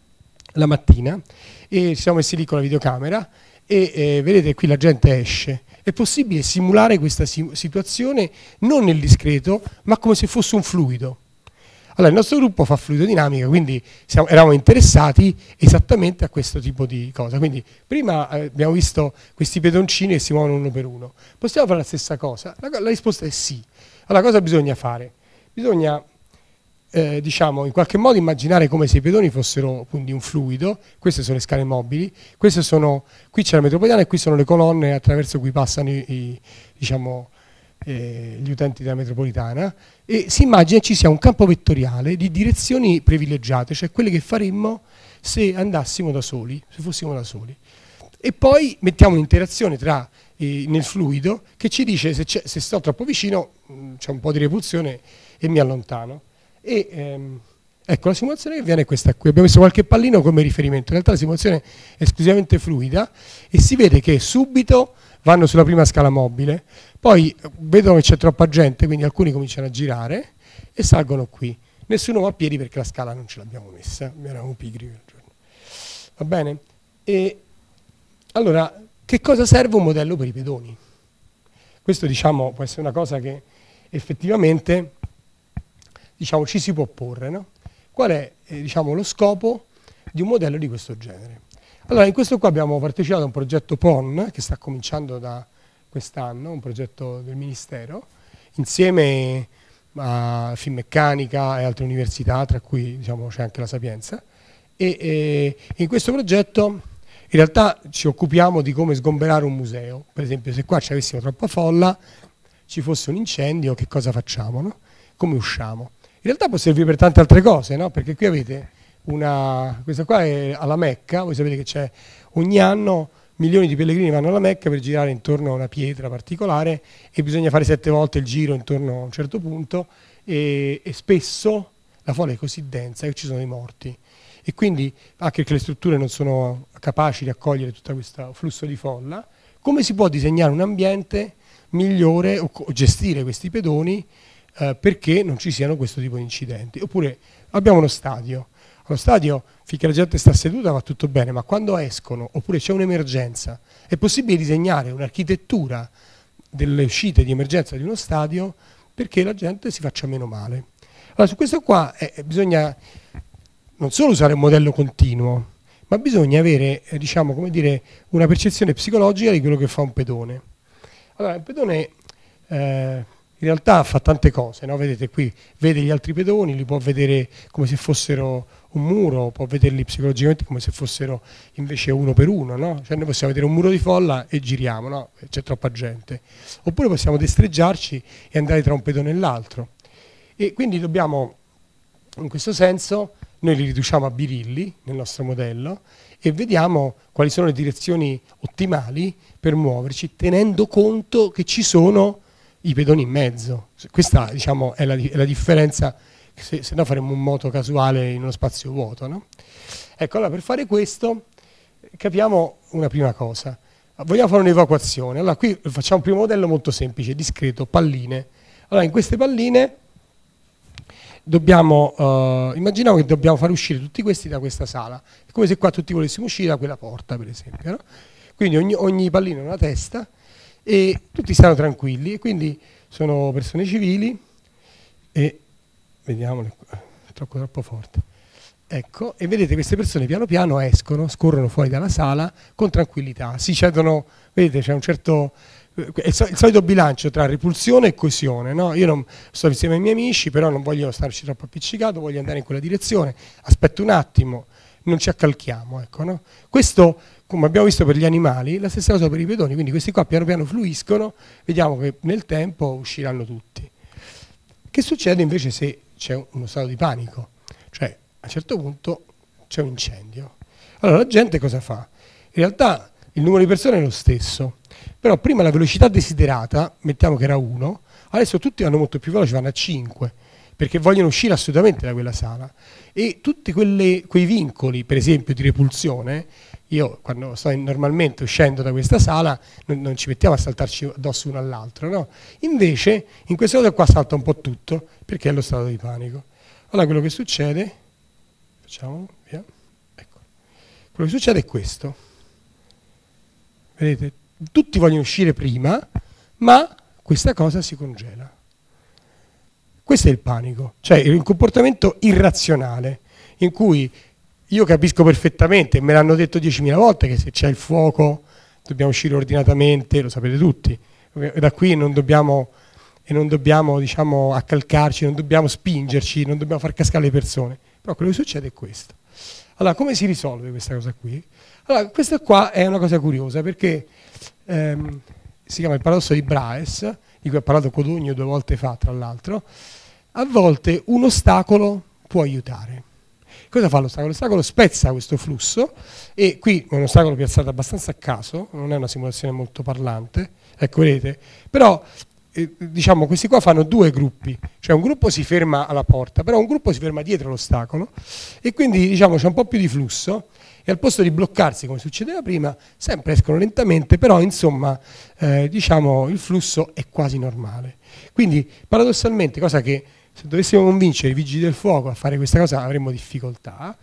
la mattina, e ci siamo messi lì con la videocamera e eh, vedete qui la gente esce. È possibile simulare questa situazione non nel discreto, ma come se fosse un fluido. Allora, il nostro gruppo fa fluidodinamica, quindi siamo, eravamo interessati esattamente a questo tipo di cosa. Quindi prima eh, abbiamo visto questi pedoncini che si muovono uno per uno. Possiamo fare la stessa cosa? La, la risposta è sì. Allora, cosa bisogna fare? Bisogna, eh, diciamo, in qualche modo immaginare come se i pedoni fossero quindi un fluido. Queste sono le scale mobili, queste sono, qui c'è la metropolitana e qui sono le colonne attraverso cui passano i, i diciamo, eh, gli utenti della metropolitana, e si immagina ci sia un campo vettoriale di direzioni privilegiate, cioè quelle che faremmo se andassimo da soli, se fossimo da soli. E poi mettiamo un'interazione tra eh, nel fluido che ci dice se, se sto troppo vicino c'è un po' di repulsione e mi allontano. E ehm, ecco, la simulazione che viene è questa qui. Abbiamo messo qualche pallino come riferimento. In realtà la simulazione è esclusivamente fluida e si vede che subito vanno sulla prima scala mobile, poi vedono che c'è troppa gente, quindi alcuni cominciano a girare e salgono qui. Nessuno va a piedi perché la scala non ce l'abbiamo messa, eravamo pigri quel giorno. Va bene? E allora, che cosa serve un modello per i pedoni? Questo, diciamo, può essere una cosa che effettivamente, diciamo, ci si può porre, no? Qual è, eh, diciamo, lo scopo di un modello di questo genere? Allora, in questo qua abbiamo partecipato a un progetto P O N che sta cominciando da quest'anno, un progetto del Ministero, insieme a Finmeccanica e altre università, tra cui diciamo, c'è anche la Sapienza, e, e in questo progetto in realtà ci occupiamo di come sgomberare un museo. Per esempio, se qua ci avessimo troppa folla, ci fosse un incendio, che cosa facciamo, no? Come usciamo? In realtà può servire per tante altre cose, no? Perché qui avete una, questa qua è alla Mecca, voi sapete che c'è ogni anno milioni di pellegrini vanno alla Mecca per girare intorno a una pietra particolare e bisogna fare sette volte il giro intorno a un certo punto e, e spesso la folla è così densa che ci sono dei morti e quindi anche perché le strutture non sono capaci di accogliere tutto questo flusso di folla. Come si può disegnare un ambiente migliore o, o gestire questi pedoni eh, perché non ci siano questo tipo di incidenti. Oppure abbiamo uno stadio. Allo stadio, finché la gente sta seduta va tutto bene, ma quando escono, oppure c'è un'emergenza, è possibile disegnare un'architettura delle uscite di emergenza di uno stadio perché la gente si faccia meno male. Allora, su questo qua eh, bisogna non solo usare un modello continuo, ma bisogna avere, eh, diciamo, come dire, una percezione psicologica di quello che fa un pedone. Allora, il pedone eh, in realtà fa tante cose, no? Vedete qui, vede gli altri pedoni, li può vedere come se fossero un muro, può vederli psicologicamente come se fossero invece uno per uno, no? Cioè noi possiamo vedere un muro di folla e giriamo, no? C'è troppa gente. Oppure possiamo destreggiarci e andare tra un pedone e l'altro. E quindi dobbiamo, in questo senso, noi li riduciamo a birilli nel nostro modello e vediamo quali sono le direzioni ottimali per muoverci, tenendo conto che ci sono i pedoni in mezzo. Questa, diciamo, è la, è la differenza, se, se no faremmo un moto casuale in uno spazio vuoto, no? Ecco, allora per fare questo capiamo una prima cosa. Vogliamo fare un'evacuazione. Allora qui facciamo un primo modello molto semplice, discreto, palline. Allora in queste palline dobbiamo, uh, immaginiamo che dobbiamo far uscire tutti questi da questa sala. È come se qua tutti volessimo uscire da quella porta, per esempio, no? Quindi ogni, ogni pallina ha una testa e tutti stanno tranquilli, e quindi sono persone civili e vediamole qua, è troppo, troppo forte. Ecco, e vedete queste persone piano piano escono, scorrono fuori dalla sala con tranquillità, si cedono, vedete c'è un certo, il solito bilancio tra repulsione e coesione, no? Io non sto insieme ai miei amici, però non voglio starci troppo appiccicato, voglio andare in quella direzione, aspetto un attimo, non ci accalchiamo, ecco, no? Questo, come abbiamo visto per gli animali, la stessa cosa per i pedoni, quindi questi qua piano piano fluiscono, vediamo che nel tempo usciranno tutti. Che succede invece se c'è uno stato di panico? Cioè, a un certo punto c'è un incendio. Allora la gente cosa fa? In realtà il numero di persone è lo stesso, però prima la velocità desiderata, mettiamo che era uno, adesso tutti vanno molto più veloci, vanno a cinque, perché vogliono uscire assolutamente da quella sala. E tutti quelle, quei vincoli, per esempio di repulsione, io quando sto normalmente uscendo da questa sala non, non ci mettiamo a saltarci addosso uno all'altro, no? Invece in questo caso qua salta un po' tutto, perché è lo stato di panico. Allora quello che succede, facciamo, via, ecco. Quello che succede è questo. Vedete, tutti vogliono uscire prima, ma questa cosa si congela. Questo è il panico, cioè un comportamento irrazionale, in cui io capisco perfettamente, me l'hanno detto diecimila volte, che se c'è il fuoco dobbiamo uscire ordinatamente, lo sapete tutti, da qui non dobbiamo, e non dobbiamo diciamo, accalcarci, non dobbiamo spingerci, non dobbiamo far cascare le persone, però quello che succede è questo. Allora, come si risolve questa cosa qui? Allora, questa qua è una cosa curiosa, perché ehm, si chiama il paradosso di Braes, di cui ha parlato Codogno due volte fa, tra l'altro. A volte un ostacolo può aiutare. Cosa fa l'ostacolo? L'ostacolo spezza questo flusso, e qui è un ostacolo piazzato abbastanza a caso, non è una simulazione molto parlante, ecco vedete, però eh, diciamo questi qua fanno due gruppi, cioè un gruppo si ferma alla porta, però un gruppo si ferma dietro l'ostacolo, e quindi diciamo c'è un po' più di flusso, e al posto di bloccarsi come succedeva prima, sempre escono lentamente, però insomma eh, diciamo il flusso è quasi normale. Quindi paradossalmente, cosa che se dovessimo convincere i vigili del fuoco a fare questa cosa avremmo difficoltà,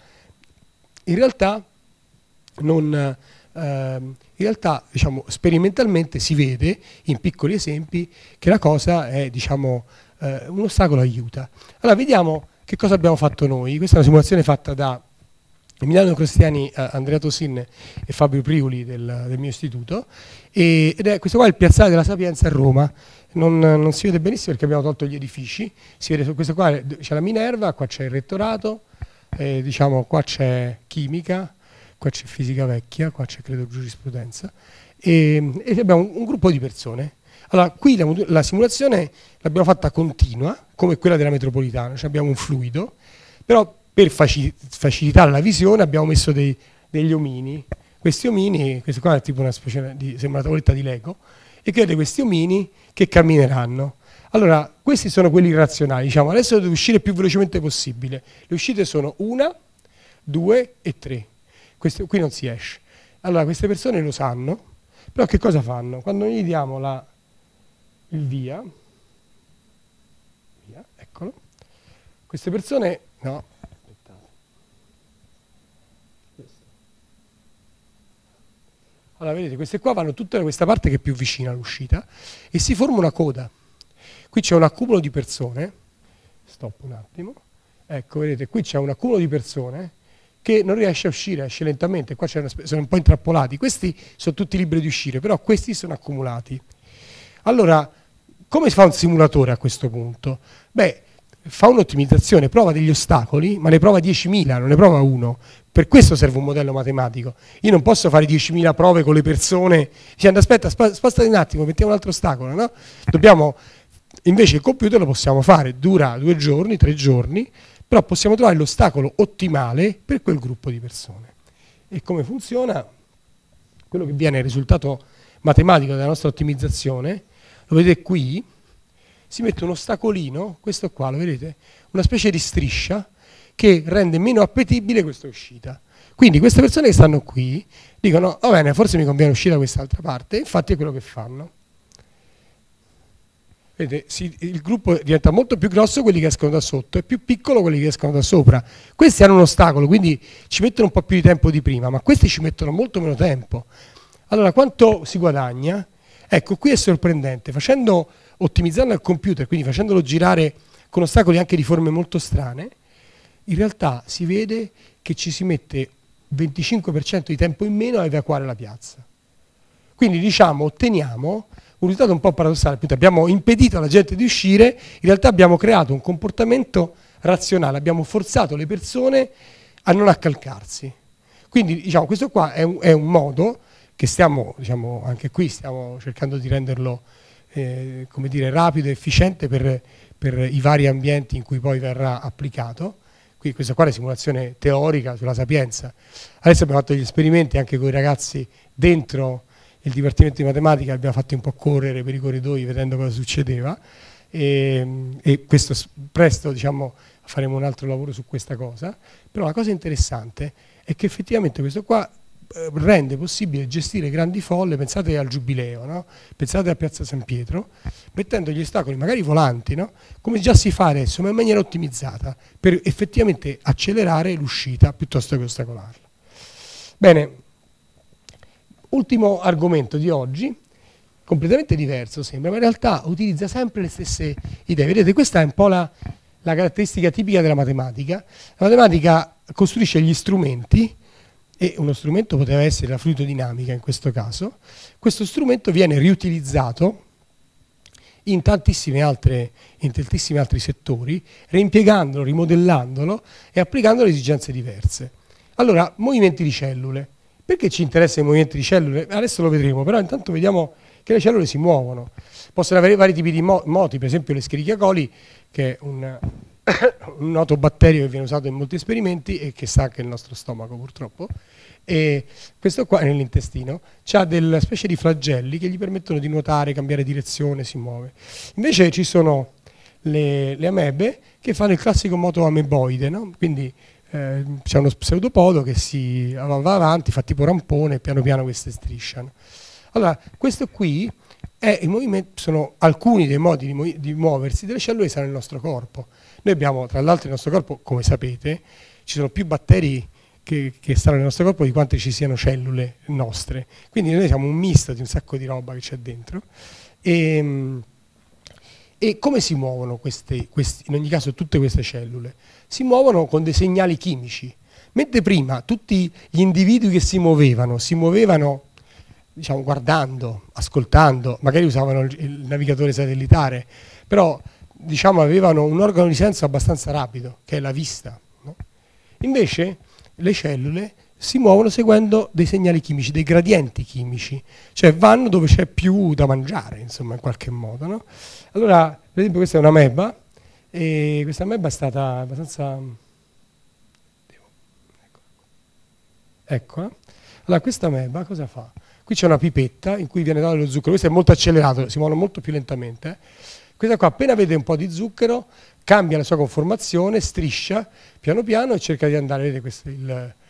in realtà, non, eh, in realtà diciamo, sperimentalmente si vede in piccoli esempi che la cosa è diciamo, eh, un ostacolo aiuta. Allora vediamo che cosa abbiamo fatto noi. Questa è una simulazione fatta da Emiliano Crostiani, eh, Andrea Tosin e Fabio Priuli del, del mio istituto, e, ed è questo qua è il piazzale della Sapienza a Roma. Non, non si vede benissimo perché abbiamo tolto gli edifici, si vede su questo qua c'è la Minerva, qua c'è il rettorato, eh, diciamo qua c'è chimica, qua c'è fisica vecchia, qua c'è credo giurisprudenza, e, e abbiamo un, un gruppo di persone. Allora qui la, la simulazione l'abbiamo fatta continua, come quella della metropolitana, cioè abbiamo un fluido, però per facilitare la visione abbiamo messo dei, degli omini. Questi omini, questo qua è tipo una specie di, sembra una tavoletta di Lego, e create questi omini che cammineranno. Allora, questi sono quelli irrazionali, diciamo, adesso deve uscire il più velocemente possibile. Le uscite sono una, due e tre. Questo, qui non si esce. Allora, queste persone lo sanno, però che cosa fanno? Quando noi gli diamo la il via, via, eccolo. Queste persone, no, aspettate. Allora, vedete, queste qua vanno tutte da questa parte che è più vicina all'uscita e si forma una coda. Qui c'è un accumulo di persone, stop un attimo, ecco, vedete, qui c'è un accumulo di persone che non riesce a uscire, esce lentamente, qua sono un po' intrappolati, questi sono tutti liberi di uscire, però questi sono accumulati. Allora, come si fa un simulatore a questo punto? Beh, fa un'ottimizzazione, prova degli ostacoli, ma ne prova diecimila, non ne prova uno. Per questo serve un modello matematico. Io non posso fare diecimila prove con le persone dicendo aspetta, spostati un attimo, mettiamo un altro ostacolo, no? Dobbiamo, invece il computer lo possiamo fare, dura due giorni, tre giorni, però possiamo trovare l'ostacolo ottimale per quel gruppo di persone. E come funziona? Quello che viene il risultato matematico della nostra ottimizzazione, lo vedete qui, si mette un ostacolino, questo qua, lo vedete? Una specie di striscia che rende meno appetibile questa uscita. Quindi queste persone che stanno qui dicono, va bene, forse mi conviene uscire da quest'altra parte, e infatti è quello che fanno. Vedete, si, il gruppo diventa molto più grosso quelli che escono da sotto e più piccolo quelli che escono da sopra. Questi hanno un ostacolo, quindi ci mettono un po' più di tempo di prima, ma questi ci mettono molto meno tempo. Allora, quanto si guadagna? Ecco, qui è sorprendente, facendo, ottimizzando il computer, quindi facendolo girare con ostacoli anche di forme molto strane, in realtà si vede che ci si mette venticinque per cento di tempo in meno a evacuare la piazza. Quindi diciamo, otteniamo un risultato un po' paradossale, appunto, abbiamo impedito alla gente di uscire, in realtà abbiamo creato un comportamento razionale, abbiamo forzato le persone a non accalcarsi. Quindi diciamo, questo qua è un, è un modo che stiamo, diciamo, anche qui stiamo cercando di renderlo eh, come dire, rapido e efficiente per, per i vari ambienti in cui poi verrà applicato. Qui questa qua è una simulazione teorica sulla sapienza. Adesso abbiamo fatto gli esperimenti anche con i ragazzi dentro il Dipartimento di Matematica, abbiamo fatto un po' correre per i corridoi vedendo cosa succedeva e, e questo presto, diciamo, faremo un altro lavoro su questa cosa. Però la cosa interessante è che effettivamente questo qua rende possibile gestire grandi folle. Pensate al Giubileo, no? Pensate a Piazza San Pietro, mettendo gli ostacoli magari volanti, no? Come già si fa adesso, ma in maniera ottimizzata, per effettivamente accelerare l'uscita piuttosto che ostacolarla. Bene, ultimo argomento di oggi, completamente diverso sembra, ma in realtà utilizza sempre le stesse idee. Vedete, questa è un po' la, la caratteristica tipica della matematica. La matematica costruisce gli strumenti, e uno strumento poteva essere la fluidodinamica in questo caso. Questo strumento viene riutilizzato in tantissime altre, in tantissimi altri settori, reimpiegandolo, rimodellandolo e applicando le esigenze diverse. Allora, movimenti di cellule. Perché ci interessano i movimenti di cellule? Adesso lo vedremo, però intanto vediamo che le cellule si muovono. Possono avere vari tipi di mo moti, per esempio l'Escherichia coli, che è un, un noto batterio che viene usato in molti esperimenti e che sta anche nel nostro stomaco purtroppo. E questo qua nell'intestino ha delle specie di flagelli che gli permettono di nuotare, cambiare direzione, si muove. Invece ci sono le, le amebe che fanno il classico moto ameboide, no? Quindi eh, c'è uno pseudopodo che si va avanti, fa tipo rampone e piano piano queste strisciano. Allora, questo qui è il movimento, sono alcuni dei modi di, mu di muoversi delle cellule che stanno nel nostro corpo. Noi abbiamo, tra l'altro, nel nostro corpo, come sapete, ci sono più batteri che, che stanno nel nostro corpo di quante ci siano cellule nostre. Quindi noi siamo un misto di un sacco di roba che c'è dentro. E, e come si muovono queste, questi, in ogni caso tutte queste cellule? Si muovono con dei segnali chimici. Mentre prima tutti gli individui che si muovevano, si muovevano diciamo, guardando, ascoltando, magari usavano il, il navigatore satellitare, però diciamo, avevano un organo di senso abbastanza rapido, che è la vista. No? Invece le cellule si muovono seguendo dei segnali chimici, dei gradienti chimici, cioè vanno dove c'è più da mangiare, insomma, in qualche modo. No? Allora, per esempio, questa è un'ameba, e questa ameba è stata abbastanza... Eccola. Allora, questa ameba cosa fa? Qui c'è una pipetta in cui viene dato lo zucchero, questo è molto accelerato, si muovono molto più lentamente. Eh. Questa qua appena vede un po' di zucchero, cambia la sua conformazione, striscia piano piano e cerca di andare, vedete questo è il,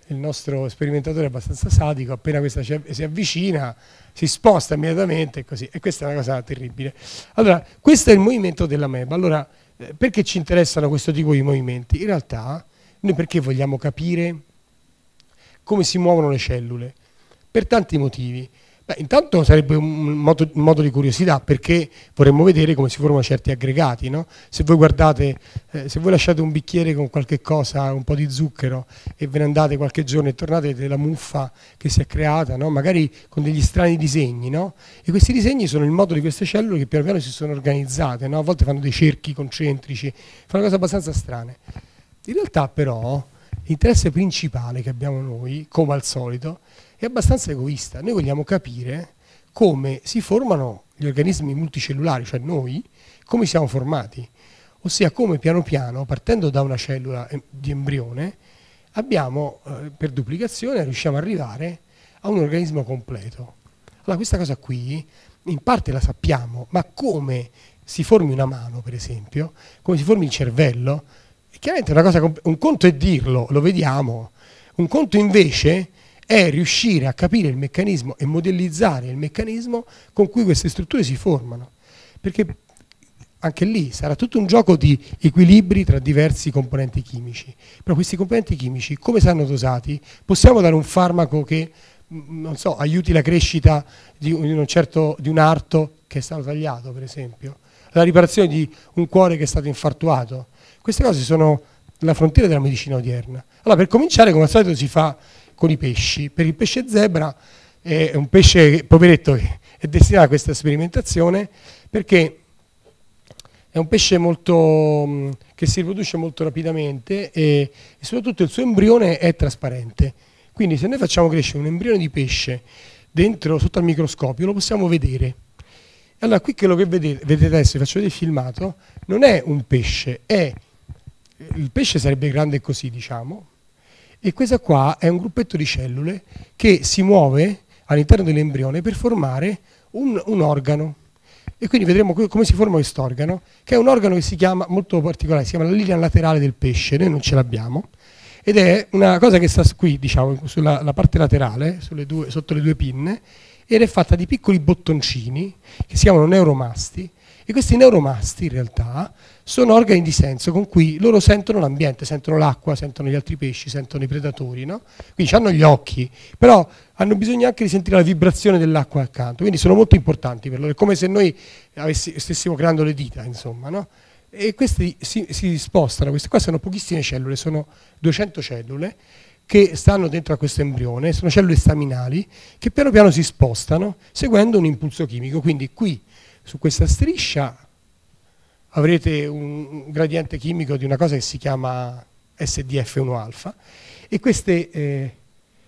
il nostro sperimentatore è abbastanza sadico, appena questa si avvicina si sposta immediatamente e così, e questa è una cosa terribile. Allora, questo è il movimento dell'ameba. Allora, eh, perché ci interessano questo tipo di movimenti? In realtà, noi perché vogliamo capire come si muovono le cellule? Per tanti motivi. Beh, intanto sarebbe un modo, un modo di curiosità, perché vorremmo vedere come si formano certi aggregati, no? Se voi guardate, eh, se voi lasciate un bicchiere con qualche cosa, un po' di zucchero, e ve ne andate qualche giorno e tornate, vedete la muffa che si è creata, no? Magari con degli strani disegni, no? E questi disegni sono il modo di queste cellule che piano piano si sono organizzate, no? A volte fanno dei cerchi concentrici, fanno cose abbastanza strane. In realtà però l'interesse principale che abbiamo noi, come al solito, è abbastanza egoista. Noi vogliamo capire come si formano gli organismi multicellulari, cioè noi, come siamo formati, ossia come piano piano, partendo da una cellula di embrione, abbiamo, eh, per duplicazione, riusciamo ad arrivare a un organismo completo. Allora questa cosa qui, in parte la sappiamo, ma come si formi una mano, per esempio, come si formi il cervello, è chiaramente una cosa, un conto è dirlo, lo vediamo, un conto invece è riuscire a capire il meccanismo e modellizzare il meccanismo con cui queste strutture si formano, perché anche lì sarà tutto un gioco di equilibri tra diversi componenti chimici, però questi componenti chimici come saranno dosati? Possiamo dare un farmaco che, non so, aiuti la crescita di un certo, di un arto che è stato tagliato, per esempio, la riparazione di un cuore che è stato infartuato? Queste cose sono la frontiera della medicina odierna. Allora, per cominciare, come al solito si fa con i pesci. Per il pesce zebra è un pesce, poveretto, che è destinato a questa sperimentazione perché è un pesce molto, che si riproduce molto rapidamente e, e soprattutto il suo embrione è trasparente. Quindi se noi facciamo crescere un embrione di pesce dentro, sotto al microscopio, lo possiamo vedere. Allora qui quello che vedete, vedete adesso, vi faccio vedere il filmato, non è un pesce, è, il pesce sarebbe grande così, diciamo, e questa qua è un gruppetto di cellule che si muove all'interno dell'embrione per formare un, un organo. E quindi vedremo come si forma questo organo, che è un organo che si chiama, molto particolare, si chiama la linea laterale del pesce, noi non ce l'abbiamo, ed è una cosa che sta qui, diciamo, sulla la parte laterale, sulle due, sotto le due pinne, ed è fatta di piccoli bottoncini che si chiamano neuromasti, e questi neuromasti in realtà sono organi di senso con cui loro sentono l'ambiente, sentono l'acqua, sentono gli altri pesci, sentono i predatori, no? Quindi hanno gli occhi, però hanno bisogno anche di sentire la vibrazione dell'acqua accanto, quindi sono molto importanti per loro, è come se noi avessi, stessimo creando le dita, insomma, no? E questi si, si spostano, queste qua sono pochissime cellule, sono duecento cellule che stanno dentro a questo embrione, sono cellule staminali che piano piano si spostano seguendo un impulso chimico, quindi qui su questa striscia avrete un gradiente chimico di una cosa che si chiama S D F uno alfa e queste eh,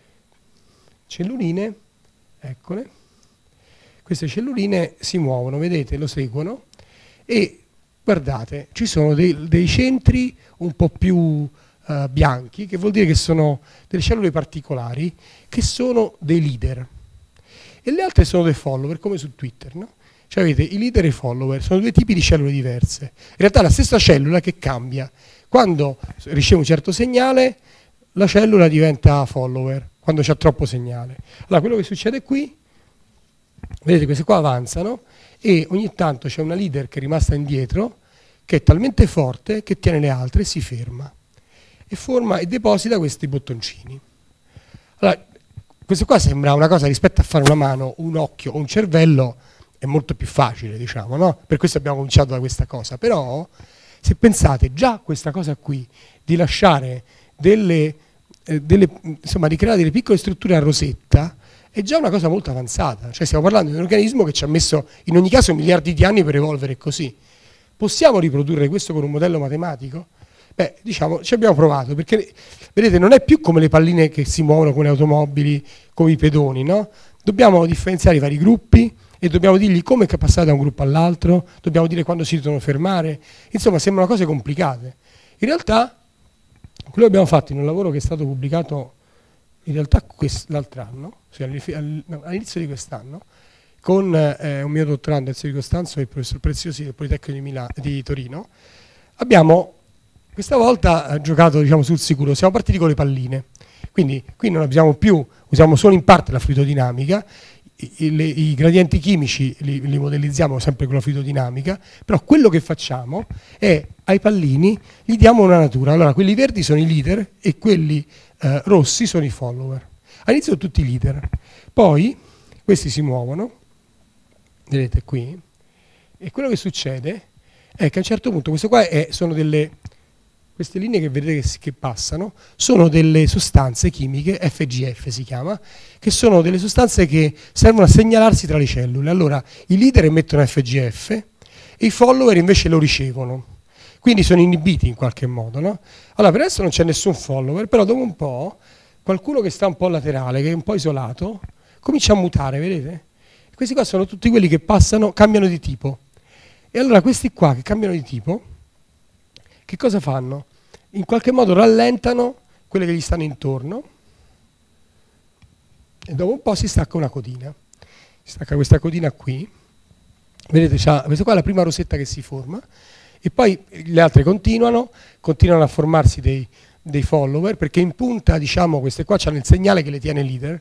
celluline, eccole, queste celluline si muovono, vedete, lo seguono e guardate, ci sono dei, dei centri un po' più eh, bianchi, che vuol dire che sono delle cellule particolari, che sono dei leader e le altre sono dei follower, come su Twitter, no? Cioè avete i leader e i follower, sono due tipi di cellule diverse. In realtà è la stessa cellula che cambia. Quando riceve un certo segnale, la cellula diventa follower, quando c'è troppo segnale. Allora quello che succede qui, vedete queste qua avanzano e ogni tanto c'è una leader che è rimasta indietro, che è talmente forte che tiene le altre e si ferma. E forma e deposita questi bottoncini. Allora, questo qua sembra una cosa rispetto a fare una mano, un occhio o un cervello, è molto più facile, diciamo, no? Per questo abbiamo cominciato da questa cosa, però se pensate già questa cosa qui di lasciare delle, eh, delle insomma di creare delle piccole strutture a rosetta è già una cosa molto avanzata, cioè stiamo parlando di un organismo che ci ha messo in ogni caso miliardi di anni per evolvere così. Possiamo riprodurre questo con un modello matematico? Beh, diciamo, ci abbiamo provato, perché vedete non è più come le palline che si muovono con le automobili, come i pedoni, no? Dobbiamo differenziare i vari gruppi e dobbiamo dirgli come è passato da un gruppo all'altro, dobbiamo dire quando si devono fermare, insomma sembrano cose complicate. In realtà quello che abbiamo fatto in un lavoro che è stato pubblicato in realtà l'altro anno, cioè all'inizio di quest'anno, con eh, un mio dottorando Ezio Di Costanzo e il professor Preziosi del Politecnico di, Milano, di Torino, abbiamo questa volta giocato, diciamo, sul sicuro, siamo partiti con le palline. Quindi qui non abbiamo più, usiamo solo in parte la fluidodinamica, i, i, i gradienti chimici li, li modellizziamo sempre con la fluidodinamica, però quello che facciamo è ai pallini gli diamo una natura. Allora quelli verdi sono i leader e quelli eh, rossi sono i follower. All'inizio sono tutti leader, poi questi si muovono, vedete qui, e quello che succede è che a un certo punto, questo qua è, sono delle, queste linee che vedete che, che passano, sono delle sostanze chimiche, F G F si chiama, che sono delle sostanze che servono a segnalarsi tra le cellule. Allora i leader emettono F G F e i follower invece lo ricevono, quindi sono inibiti in qualche modo, no? Allora per adesso non c'è nessun follower, però dopo un po' qualcuno che sta un po' laterale, che è un po' isolato, comincia a mutare, vedete? Questi qua sono tutti quelli che passano, cambiano di tipo. E allora questi qua che cambiano di tipo, che cosa fanno? In qualche modo rallentano quelle che gli stanno intorno e dopo un po' si stacca una codina. Si stacca questa codina qui, vedete, questa qua è la prima rosetta che si forma e poi le altre continuano, continuano a formarsi dei, dei follower perché in punta, diciamo, queste qua hanno il segnale che le tiene leader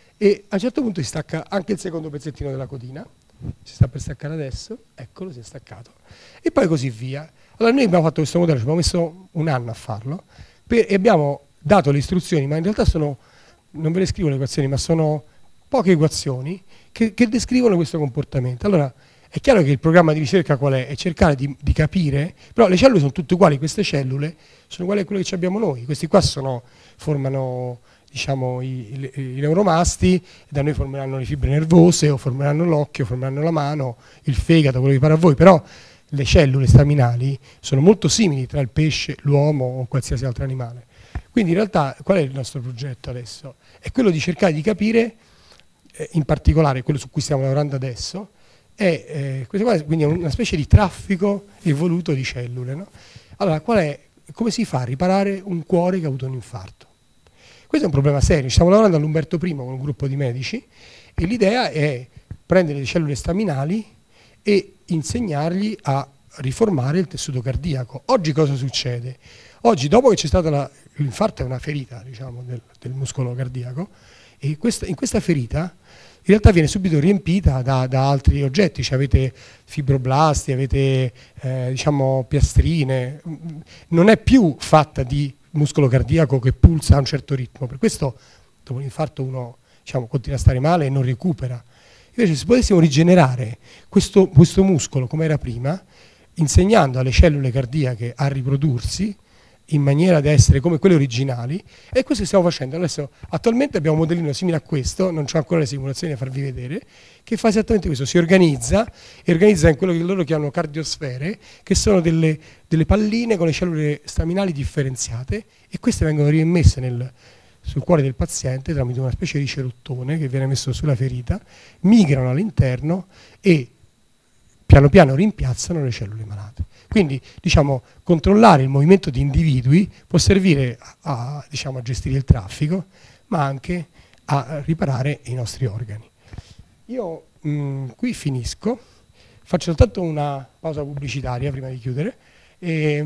e a un certo punto si stacca anche il secondo pezzettino della codina. Si sta per staccare adesso, eccolo, si è staccato e poi così via. Allora noi abbiamo fatto questo modello, ci abbiamo messo un anno a farlo per, e abbiamo dato le istruzioni, ma in realtà sono, non ve le scrivo le equazioni, ma sono poche equazioni che, che descrivono questo comportamento. Allora è chiaro che il programma di ricerca qual è? È cercare di, di capire, però le cellule sono tutte uguali, queste cellule sono uguali a quelle che abbiamo noi, questi qua sono, formano diciamo i, i, i neuromasti, e da noi formeranno le fibre nervose o formeranno l'occhio, formeranno la mano, il fegato, quello che pare a voi, però le cellule staminali sono molto simili tra il pesce, l'uomo o qualsiasi altro animale. Quindi in realtà qual è il nostro progetto adesso? È quello di cercare di capire, eh, in particolare quello su cui stiamo lavorando adesso, è, eh, questo qua è quindi una specie di traffico evoluto di cellule. No? Allora, qual è, come si fa a riparare un cuore che ha avuto un infarto? Questo è un problema serio, stiamo lavorando all'Umberto primo con un gruppo di medici e l'idea è prendere le cellule staminali e insegnargli a riformare il tessuto cardiaco. Oggi cosa succede? Oggi dopo che c'è stato l'infarto è una ferita diciamo, del, del muscolo cardiaco e questa, in questa ferita in realtà viene subito riempita da, da altri oggetti, cioè avete fibroblasti, avete eh, diciamo, piastrine, non è più fatta di muscolo cardiaco che pulsa a un certo ritmo, per questo dopo l'infarto uno diciamo, continua a stare male e non recupera. Invece se potessimo rigenerare questo, questo muscolo come era prima, insegnando alle cellule cardiache a riprodursi in maniera da essere come quelle originali, e questo che stiamo facendo. Adesso attualmente abbiamo un modellino simile a questo, non c'ho ancora le simulazioni da farvi vedere, che fa esattamente questo, si organizza e organizza in quello che loro chiamano cardiosfere, che sono delle, delle palline con le cellule staminali differenziate e queste vengono riemmesse nel, sul cuore del paziente tramite una specie di ceruttone che viene messo sulla ferita, migrano all'interno e piano piano rimpiazzano le cellule malate. Quindi diciamo, controllare il movimento di individui può servire a, a, diciamo, a gestire il traffico, ma anche a riparare i nostri organi. Io mh, qui finisco, faccio soltanto una pausa pubblicitaria prima di chiudere. E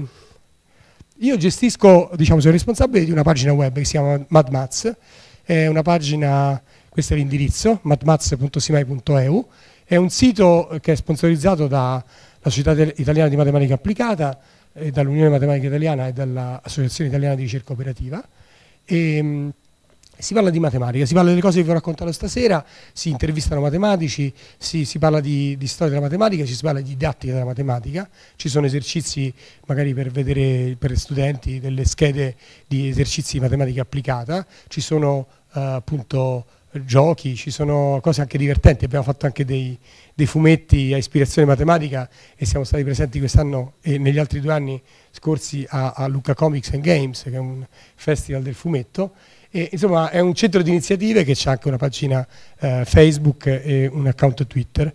io gestisco, diciamo, sono responsabile di una pagina web che si chiama MadMaths, è una pagina, questo è l'indirizzo, madmaths punto simai punto e u, è un sito che è sponsorizzato dalla Società Italiana di Matematica Applicata, eh, dall'Unione Matematica Italiana e dall'Associazione Italiana di Ricerca Operativa. E, mh, si parla di matematica, si parla delle cose che vi ho raccontato stasera, si intervistano matematici, si, si parla di, di storia della matematica, ci si parla di didattica della matematica, ci sono esercizi magari per vedere per studenti delle schede di esercizi di matematica applicata, ci sono eh, appunto giochi, ci sono cose anche divertenti, abbiamo fatto anche dei, dei fumetti a ispirazione matematica e siamo stati presenti quest'anno e negli altri due anni scorsi a, a Lucca Comics and Games, che è un festival del fumetto. E, insomma è un centro di iniziative che c'è anche una pagina eh, Facebook e un account Twitter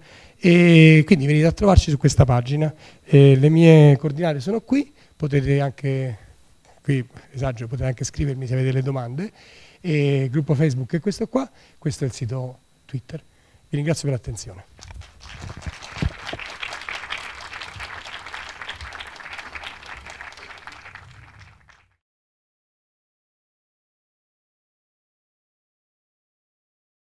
e quindi venite a trovarci su questa pagina. E le mie coordinate sono qui, potete anche, qui esagero, potete anche scrivermi se avete delle domande. E il gruppo Facebook è questo qua, questo è il sito Twitter. Vi ringrazio per l'attenzione.